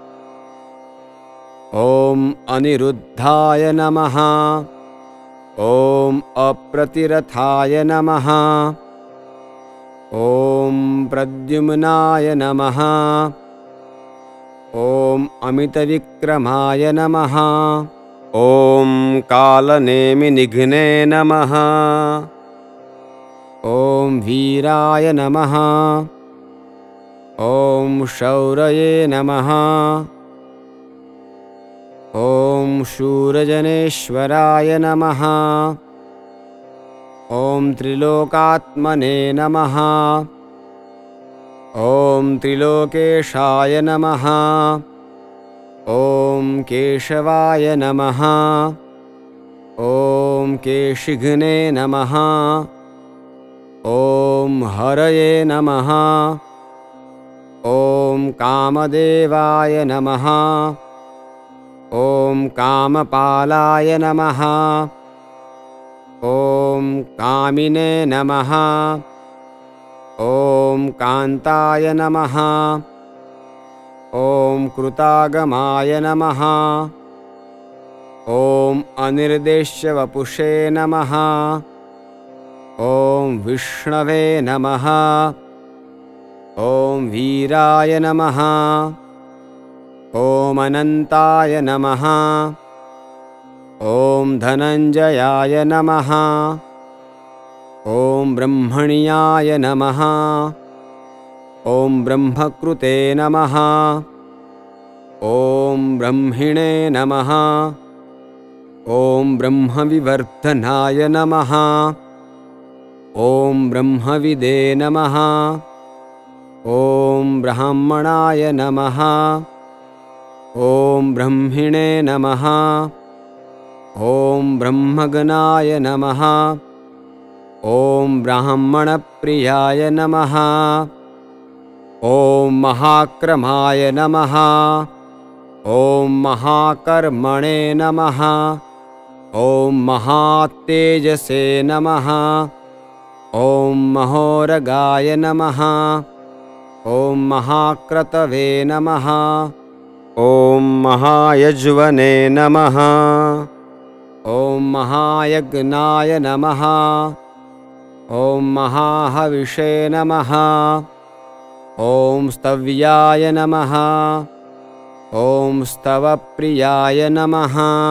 ॐ अनिरुद्धाय नमः। ॐ अप्रतिरथाय नमः। ॐ प्रद्युम्नाय नमः। ॐ अमितविक्रमाय नमः। ॐ कालनेमिनिघ्ने नमः। ॐ वीराय नमः। ॐ शौरये नमः। ॐ शूरजनेश्वराय नमः। ॐ त्रिलोकात्मने नमः। ॐ त्रिलोकेशाय नमः। ॐ केशवाय नमः। ॐ केशिघ्ने नमः। ॐ हरये नमः। ॐ कामदेवाय नमः। ॐ कामपालाय नमः। ॐ कामिने नमः। ॐ कान्ताय नमः। ॐ कृतागमाय नमः। ॐ अनिर्देश्यवपुषे नमः। ॐ विष्णवे नमः। ॐ वीराय नमः। ॐ अनन्ताय नमः। ॐ धनञ्जयाय नमः। ॐ ब्रह्मण्याय नमः। ॐ ब्रह्मकृते नमः। ॐ ब्रह्मिणे नमः। ॐ ब्रह्मविवर्धनाय नमः। ॐ ब्रह्मविदे नमः। ॐ ब्राह्मणाय नमः। ॐ ब्रह्मिणे नमः। ॐ ब्रह्मगणाय नमः। ॐ ब्राह्मणप्रियाय नमः। ॐ महाक्रमाय नमः। ॐ महाकर्मणे नमः। ॐ महातेजसे नमः। ॐ महोरगाय नमः। ॐ महाक्रतवे नमः। ॐ महायज्वने नमः। ॐ महायज्ञाय नमः। ॐ महाहविषे नमः। ॐ स्तव्याय नमः। ॐ स्तवप्रियाय नमः।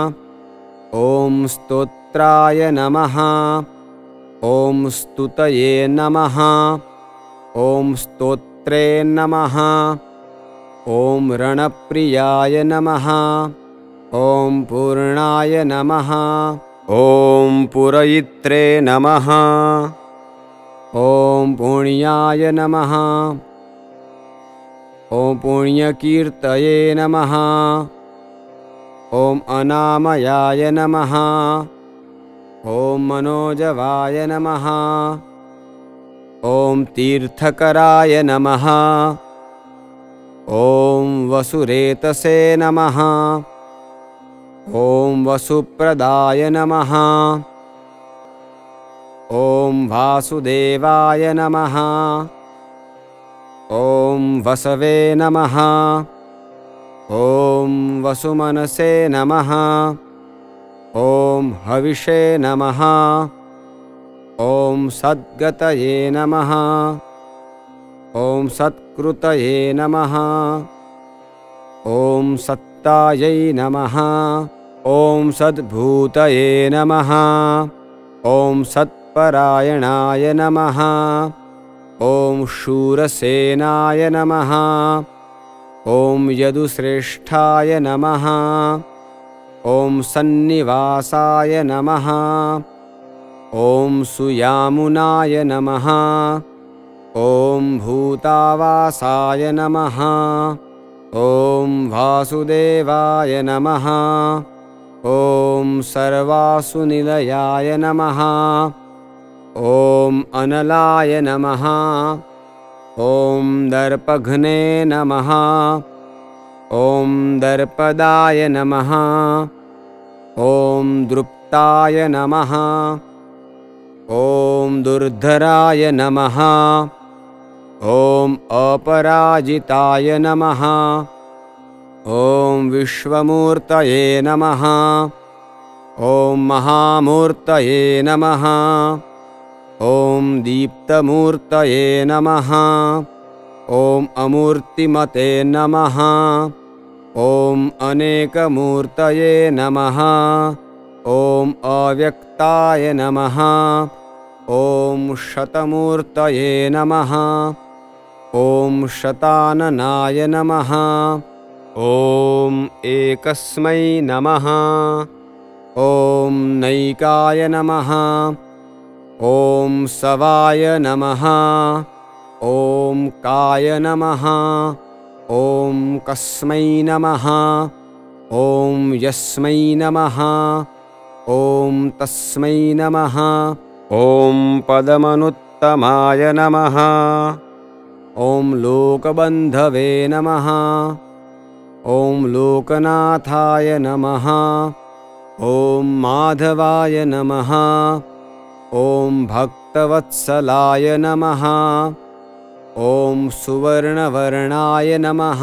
ॐ स्तोत्राय नमः। ॐ स्तुतये नमः। ॐ स्तोत्रे नमः। ॐ रणप्रियाय नमः। ॐ पूर्णाय नमः। ॐ पुरयित्रे नमः। ॐ पुण्याय नमः। ॐ पुण्यकीर्तये नमः। ॐ अनामयाय नमः। ॐ मनोजवाय नमः। ॐ तीर्थकराय नमः। ॐ वसुरेतसे नमः। ॐ वसुप्रदाय नमः। ॐ वासुदेवाय नमः। ॐ वसवे नमः। ॐ वसुमनसे नमः। ॐ हविषे नमः। ॐ सद्गतये नमः। ॐ सत्कृतये नमः। ॐ सत्तायै नमः। ॐ सद्भूतये नमः। ॐ सत्परायणाय नमः। ॐ शूरसेनाय नमः। ॐ यदुश्रेष्ठाय नमः। ॐ सन्निवासाय नमः। ॐ सुयामुनाय नमः। ॐ भूतावासाय नमः। ॐ वासुदेवाय नमः। ॐ सर्वासुनिलयाय नमः। ॐ अनलाय नमः। ॐ दर्पघ्ने नमः। ॐ दर्पदाय नमः। ॐ द्रुप्ताय नमः। ॐ दुर्धराय नमः। ॐ अपराजिताय नमः। ॐ विश्वमूर्तये नमः। ॐ महामूर्तये नमः। ॐ दीप्तमूर्तये नमः। ॐ अमूर्तिमते नमः। ॐ अनेकमूर्तये नमः। ॐ अव्यक्ताय नमः। ॐ शतमूर्तये नमः। ॐ शताननाय नमः। ॐ एकस्मै नमः। ॐ नैकाय नमः। ॐ सवाय नमः। ॐ काय नमः। ॐ कस्मै नमः। ॐ यस्मै नमः। ॐ तस्मै नमः। ॐ पदमनुत्तमाय नमः। ॐ लोकबन्धवे नमः। ॐ लोकनाथाय नमः। ॐ माधवाय नमः। ॐ भक्तवत्सलाय नमः। ॐ सुवर्णवर्णाय नमः।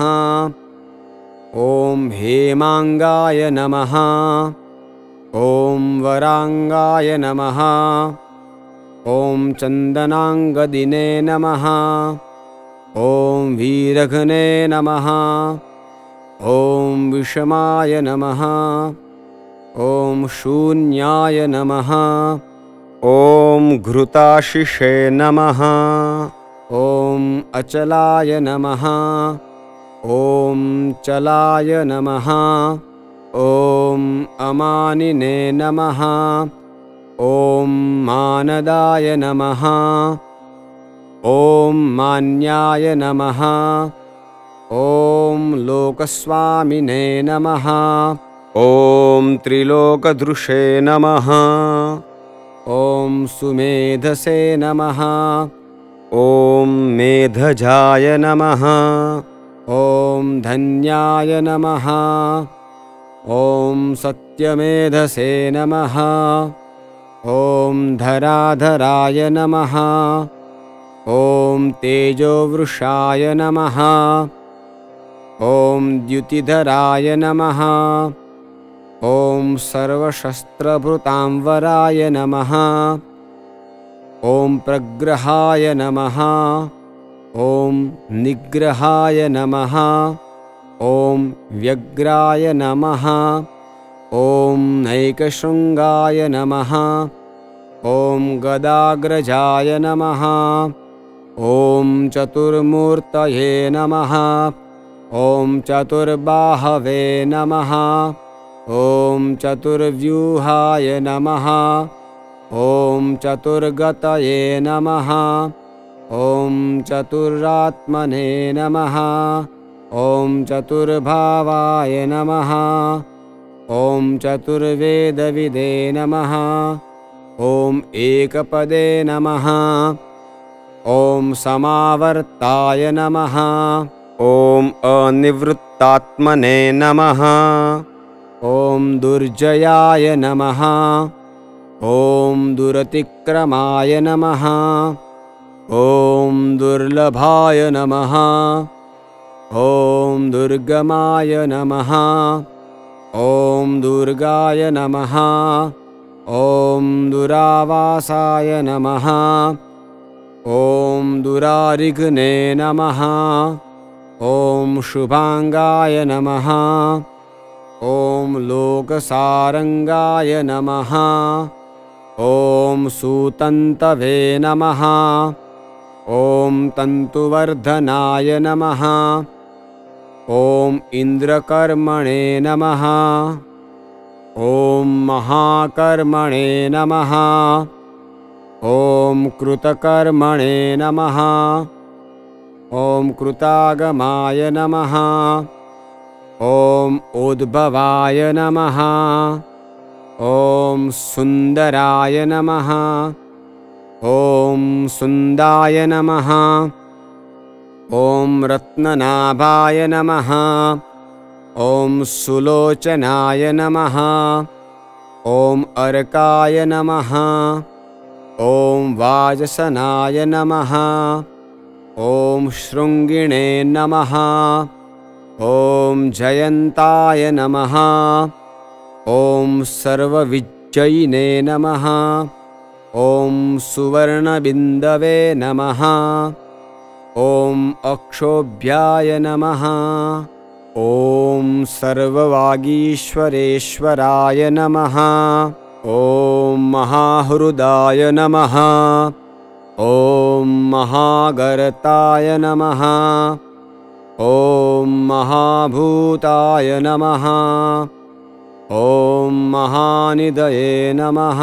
ॐ हेमाङ्गाय नमः। ॐ वराङ्गाय नमः। ॐ चन्दनाङ्गदिने नमः। ॐ वीरघ्ने नमः। ॐ विषमाय नमः। ॐ शून्याय नमः। ॐ घृताशिषे नमः। ॐ अचलाय नमः। ॐ चलाय नमः। ॐ अमानिने नमः। ॐ मानदाय नमः। ॐ मान्याय नमः। ॐ लोकस्वामिने नमः। ॐ त्रिलोकधृषे नमः। ॐ सुमेधसे नमः। ॐ मेधजाय नमः। ॐ धन्याय नमः। ॐ सत्यमेधसे नमः। ॐ धराधराय नमः। ॐ तेजोवृषाय नमः। ॐ द्युतिधराय नमः। ॐ सर्वशस्त्रभृतांवराय नमः। ॐ प्रग्रहाय नमः। ॐ निग्रहाय नमः। ॐ व्यग्राय नमः। ॐ नैकशृङ्गाय नमः। ॐ गदाग्रजाय नमः। ॐ चतुर्मूर्तये नमः। ॐ चतुर्बाहवे नमः। ॐ चतुर्व्यूहाय नमः। ॐ चतुर्गतये नमः। ॐ चतुरात्मने नमः। ॐ चतुर्भावाय नमः। ॐ चतुर्वेदविदे नमः। ॐ एकपदे नमः। ॐ समावर्ताय नमः। ॐ अनिवृत्तात्मने नमः। ॐ दुर्जयाय नमः। ॐ दुरतिक्रमाय नमः। ॐ दुर्लभाय नमः। ॐ दुर्गमाय नमः। ॐ दुर्गाय नमः। ॐ दुरावासाय नमः। ॐ दुरारिघ्ने नमः। ॐ शुभाङ्गाय नमः। ॐ लोकसारङ्गाय नमः। ॐ सुतन्तवे नमः। ॐ तन्तुवर्धनाय नमः। ॐ इन्द्रकर्मणे नमः। ॐ महाकर्मणे नमः। ॐ कृतकर्मणे नमः। ॐ कृतागमाय नमः। ॐ उद्भवाय नमः। ॐ सुन्दराय नमः। ॐ सुन्दाय नमः। ॐ रत्ननाभाय नमः। ॐ सुलोचनाय नमः। ॐ अर्काय नमः। ॐ वाजसनाय नमः। ॐ शृङ्गिणे नमः। ॐ जयन्ताय नमः। ॐ सर्वविजयिने नमः। ॐ सुवर्णबिन्दवे नमः। ॐ अक्षोभ्याय नमः। ॐ सर्ववागीश्वरेश्वराय नमः। ॐ महाहृदाय नमः। ॐ महागर्ताय नमः। ॐ महाभूताय नमः। ॐ महानिधये नमः।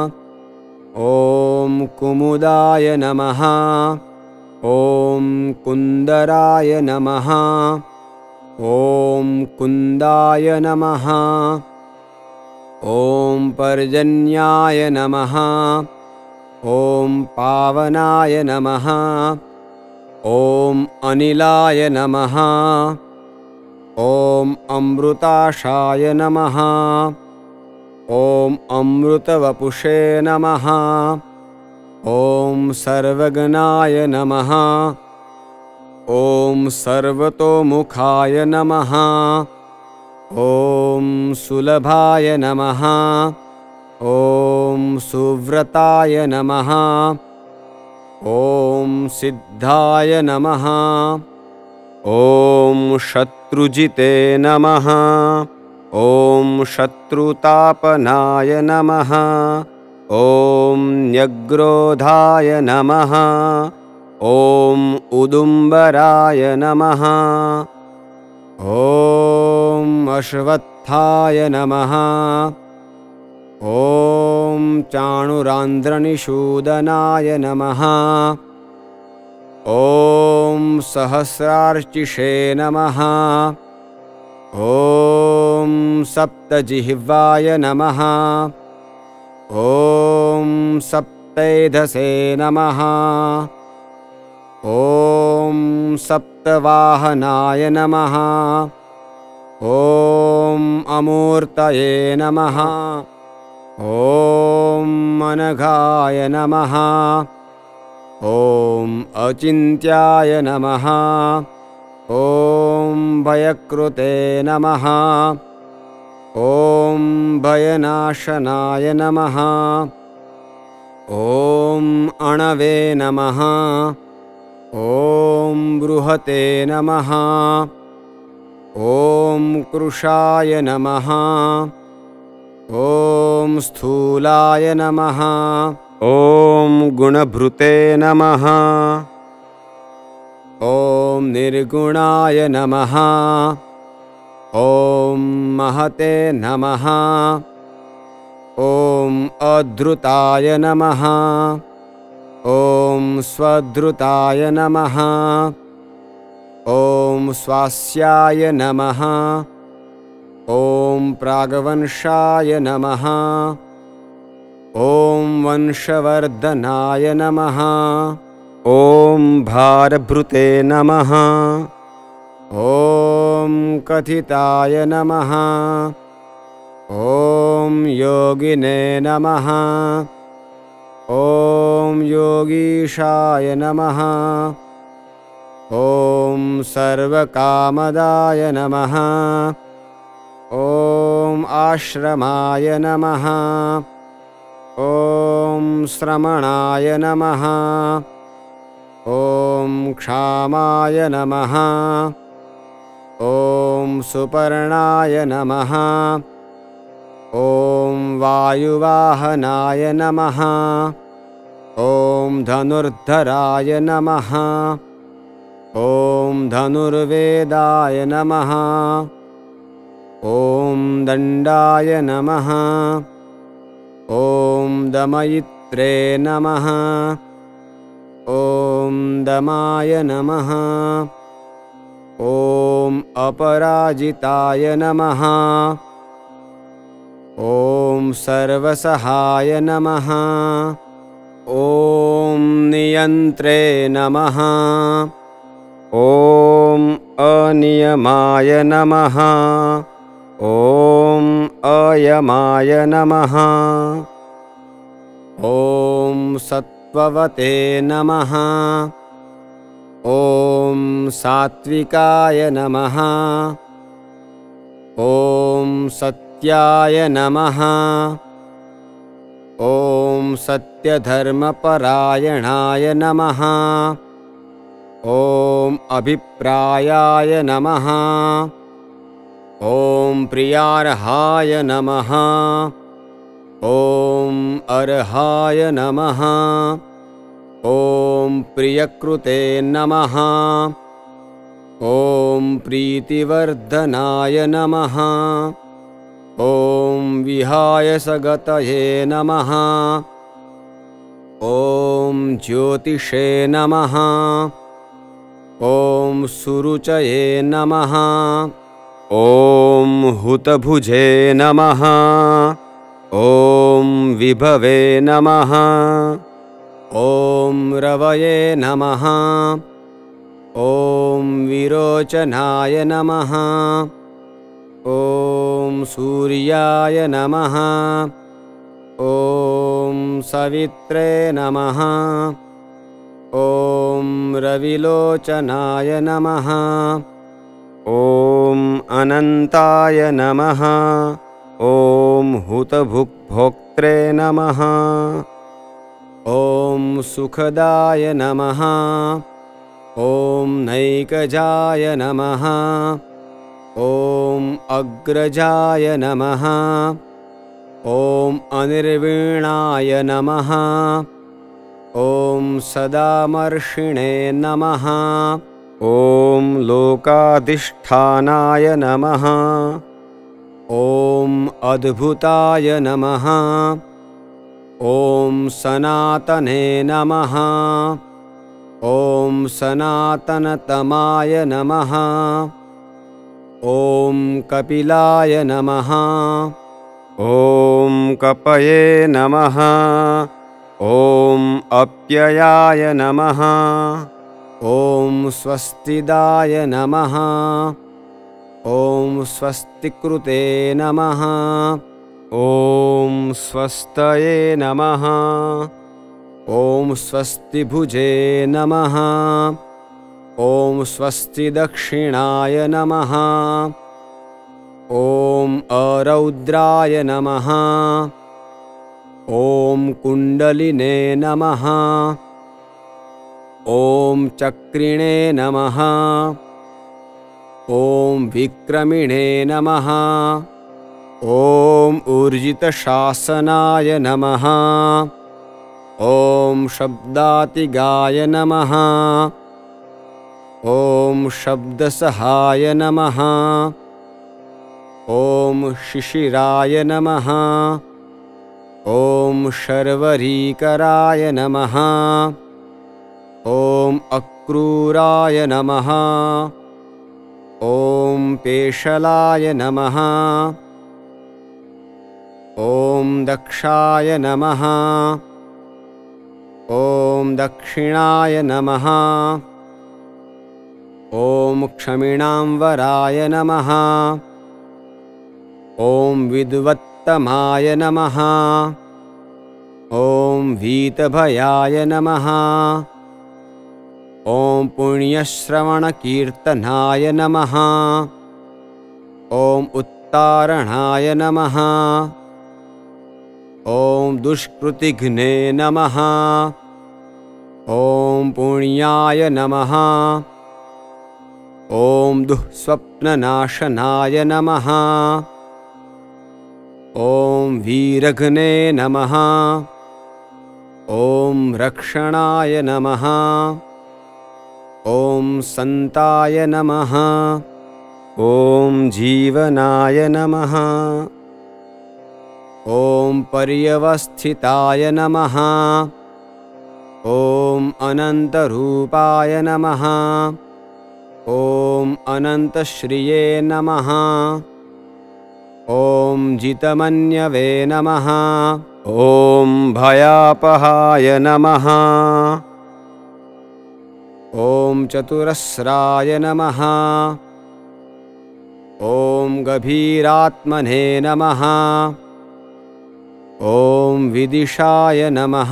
ॐ कुमुदाय नमः। ॐ कुन्दराय नमः। ॐ कुन्दाय नमः। ॐ पर्जन्याय नमः। ॐ पावनाय नमः। ॐ अनिलाय नमः। ॐ अमृताशाय नमः। ॐ अमृतवपुषे नमः। ॐ सर्वगणाय नमः। ॐ सर्वतोमुखाय नमः। ॐ सुलभाय नमः। ॐ सुव्रताय नमः। ॐ सिद्धाय नमः। ॐ शत्रुजिते नमः। ॐ शत्रुतापनाय नमः। ॐ न्यग्रोधाय नमः। ॐ उदुम्बराय नमः। ॐ अश्वत्थाय नमः। ॐ चाणुरान्ध्रनिषूदनाय नमः। ॐ सहस्रार्चिषे नमः। ॐ सप्तजिह्वाय नमः। ॐ सप्तैधसे नमः। ॐ सप्तवाहनाय नमः। ॐ अमूर्तये नमः। ॐ अनघाय नमः। ॐ अचिन्त्याय नमः। ॐ भयकृते नमः। ॐ भयनाशनाय नमः। ॐ अणवे नमः। ॐ बृहते नमः। ॐ कृशाय नमः। ॐ स्थूलाय नमः। ॐ गुणभृते नमः। ॐ निर्गुणाय नमः। ॐ महते नमः। ॐ अधृताय नमः। ॐ स्वधृताय नमः। ॐ स्वास्याय नमः। ॐ प्रागवंशाय नमः। ॐ वंशवर्धनाय नमः। ॐ भारभृते नमः। ॐ कथिताय नमः। ॐ योगिने नमः। ॐ योगीशाय नमः। ॐ सर्वकामदाय नमः। ॐ आश्रमाय नमः। ॐ श्रमणाय नमः। ॐ क्षामाय नमः। ॐ सुपर्णाय नमः। ॐ वायुवाहनाय नमः। ॐ धनुर्धराय नमः। ॐ धनुर्वेदाय नमः। ॐ दण्डाय नमः। ॐ दमयित्रे नमः। ॐ दमाय नमः। ॐ अपराजिताय नमः। ॐ सर्वसहाय नमः। ॐ नियन्त्रे नमः। ॐ अनियमाय नमः। ॐ अयमाय नमः। ॐ सत्त्ववते नमः। ॐ सात्विकाय नमः। ॐ सत्याय नमः। ॐ सत्यधर्मपरायणाय नमः। ॐ अभिप्रायाय नमः। ॐ प्रियार्हाय नमः। ॐ अर्हाय नमः। ॐ प्रियकृते नमः। ॐ प्रीतिवर्धनाय नमः। ॐ विहायसगतये नमः। ॐ ज्योतिषे नमः। ॐ सुरुचये नमः। ॐ हुतभुजे नमः। ॐ विभवे नमः। ॐ रवये नमः। ॐ विरोचनाय नमः। ॐ सूर्याय नमः। ॐ सवित्रे नमः। ॐ रविलोचनाय नमः। ॐ अनन्ताय नमः। ॐ हुतभुग्भोक्त्रे नमः। ॐ सुखदाय नमः। ॐ नैकजाय नमः। ॐ अग्रजाय नमः। ॐ अनिर्वीणाय नमः। ॐ सदामर्षिणे नमः। ॐ लोकाधिष्ठानाय नमः। ॐ अद्भुताय नमः। ॐ सनातने नमः। ॐ सनातनतमाय नमः। ॐ कपिलाय नमः। ॐ कपये नमः। ॐ अप्ययाय नमः। ॐ स्वस्तिदाय नमः। ॐ स्वस्तिकृते नमः। ॐ स्वस्तये नमः। ॐ स्वस्तिभुजे नमः। ॐ स्वस्तिदक्षिणाय नमः। ॐ अरौद्राय नमः। ॐ कुण्डलिने नमः। ॐ चक्रिणे नमः। ॐ विक्रमिणे नमः। ॐ ऊर्जितशासनाय नमः। ॐ शब्दातिगाय नमः। ॐ शब्दसहाय नमः। ॐ शिशिराय नमः। ॐ शर्वरीकराय नमः। ॐ अक्रूराय नमः। ॐ पेशलाय नमः। ॐ दक्षाय नमः। ॐ दक्षिणाय नमः। ॐ क्षमिणांवराय नमः। ॐ विद्वत्तमाय नमः। ॐ वीतभयाय नमः। ॐ पुण्यश्रवणकीर्तनाय नमः। ॐ उत्तारणाय नमः। ॐ दुष्कृतिघ्ने नमः। ॐ पुण्याय नमः। ॐ दुःस्वप्ननाशनाय नमः। ॐ वीरघ्ने नमः। ॐ रक्षणाय नमः। ॐ सन्ताय नमः। ॐ जीवनाय नमः। ॐ पर्यवस्थिताय नमः। ॐ अनन्तरूपाय नमः। ॐ अनन्तश्रिये नमः। ॐ जितमन्यवे नमः। ॐ भयापहाय नमः। ॐ चतुरस्राय नमः। ॐ गभीरात्मने नमः। ॐ विदिशाय नमः।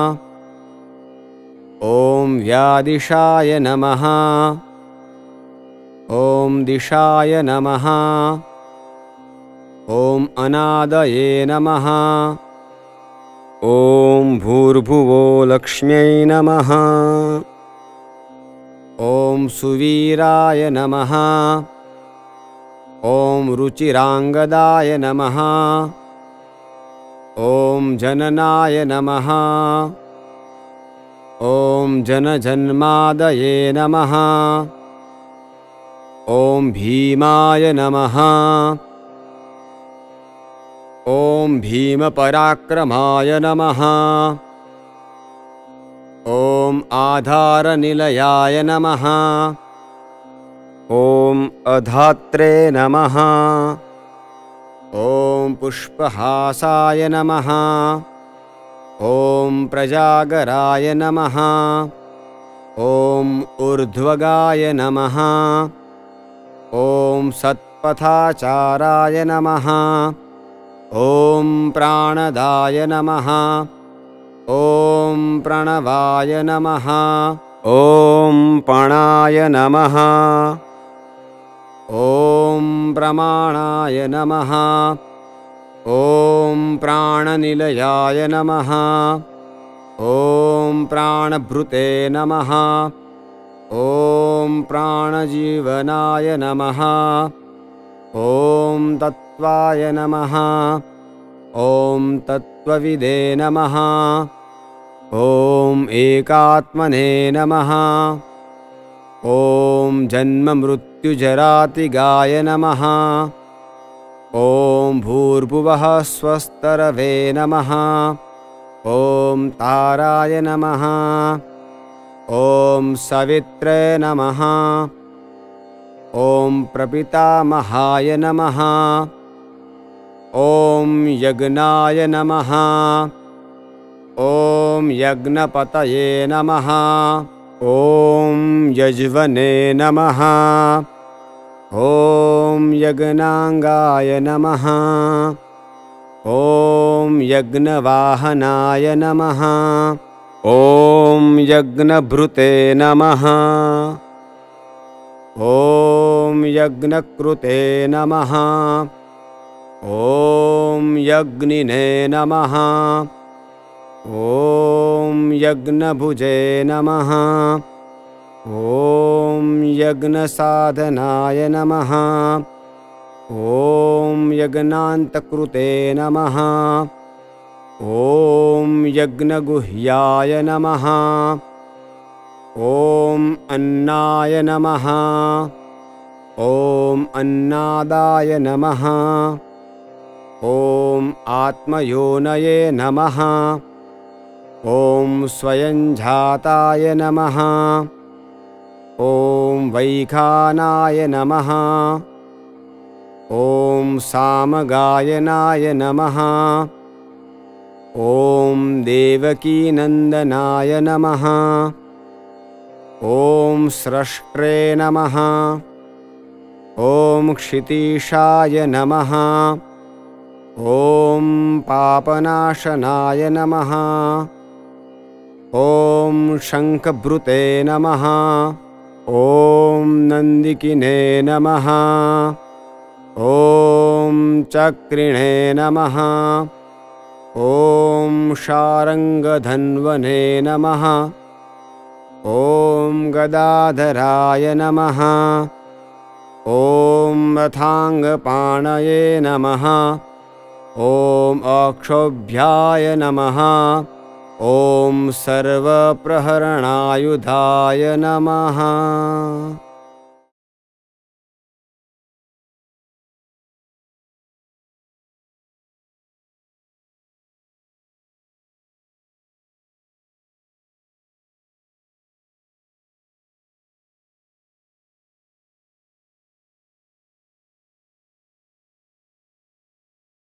ॐ व्यादिशाय नमः। ॐ दिशाय नमः। ॐ अनादये नमः। ॐ भूर्भुवो लक्ष्म्यै नमः। ॐ सुवीराय नमः। ॐ रुचिराङ्गदाय नमः। ॐ जननाय नमः। ॐ जनजन्मादये नमः। ॐ भीमाय नमः। ॐ भीमपराक्रमाय नमः। ॐ आधारनिलयाय नमः। ॐ अधात्रे नमः। ॐ पुष्पहासाय नमः। ॐ प्रजागराय नमः। ॐ ऊर्ध्वगाय नमः। ॐ सत्पथाचाराय नमः। ॐ प्राणदाय नमः। ॐ प्रणवाय नमः। ॐ पणाय नमः। ॐ प्रमाणाय नमः। ॐ प्राणनिलयाय नमः। ॐ प्राणभृते नमः। ॐ प्राणजीवनाय नमः। ॐ तत्त्वाय नमः। ॐ तत्त्वविदे नमः। ॐ एकात्मने नमः। ॐ जन्ममृत्युजरातिगाय नमः। ॐ भूर्भुवः स्वस्तरवे नमः। ॐ ताराय नमः। ॐ सवित्रे नमः। ॐ प्रपितामहाय नमः। ॐ यज्ञाय नमः। ॐ यज्ञपतये नमः। ॐ यज्वने नमः। ॐ यज्ञांगाय नमः। ॐ यज्ञवाहनाय नमः। ॐ यज्ञभृते नमः। ॐ यज्ञकृते नमः। ॐ यज्ञिने नमः। ॐ यज्ञभुजे नमः। ॐ यज्ञसाधनाय नमः। ॐ यज्ञान्तकृते नमः। ॐ यज्ञगुह्याय नमः। ॐ अन्नाय नमः। ॐ अन्नादाय नमः। ॐ आत्मयोनये नमः। ॐ स्वयंजाताय नमः। ॐ वैखानाय नमः। ॐ सामगायनाय नमः। ॐ देवकीनन्दनाय नमः। ॐ स्रष्ट्रे नमः। ॐ क्षितीशाय नमः। ॐ पापनाशनाय नमः। ॐ शङ्खभृते नमः। ॐ नन्दिकिने नमः। ॐ चक्रिणे नमः। ॐ शारङ्गधन्वने नमः। ॐ गदाधराय नमः। ॐ रथाङ्गपाणये नमः। ॐ अक्षोभ्याय नमः। ॐ सर्वप्रहरणायुधाय नमः।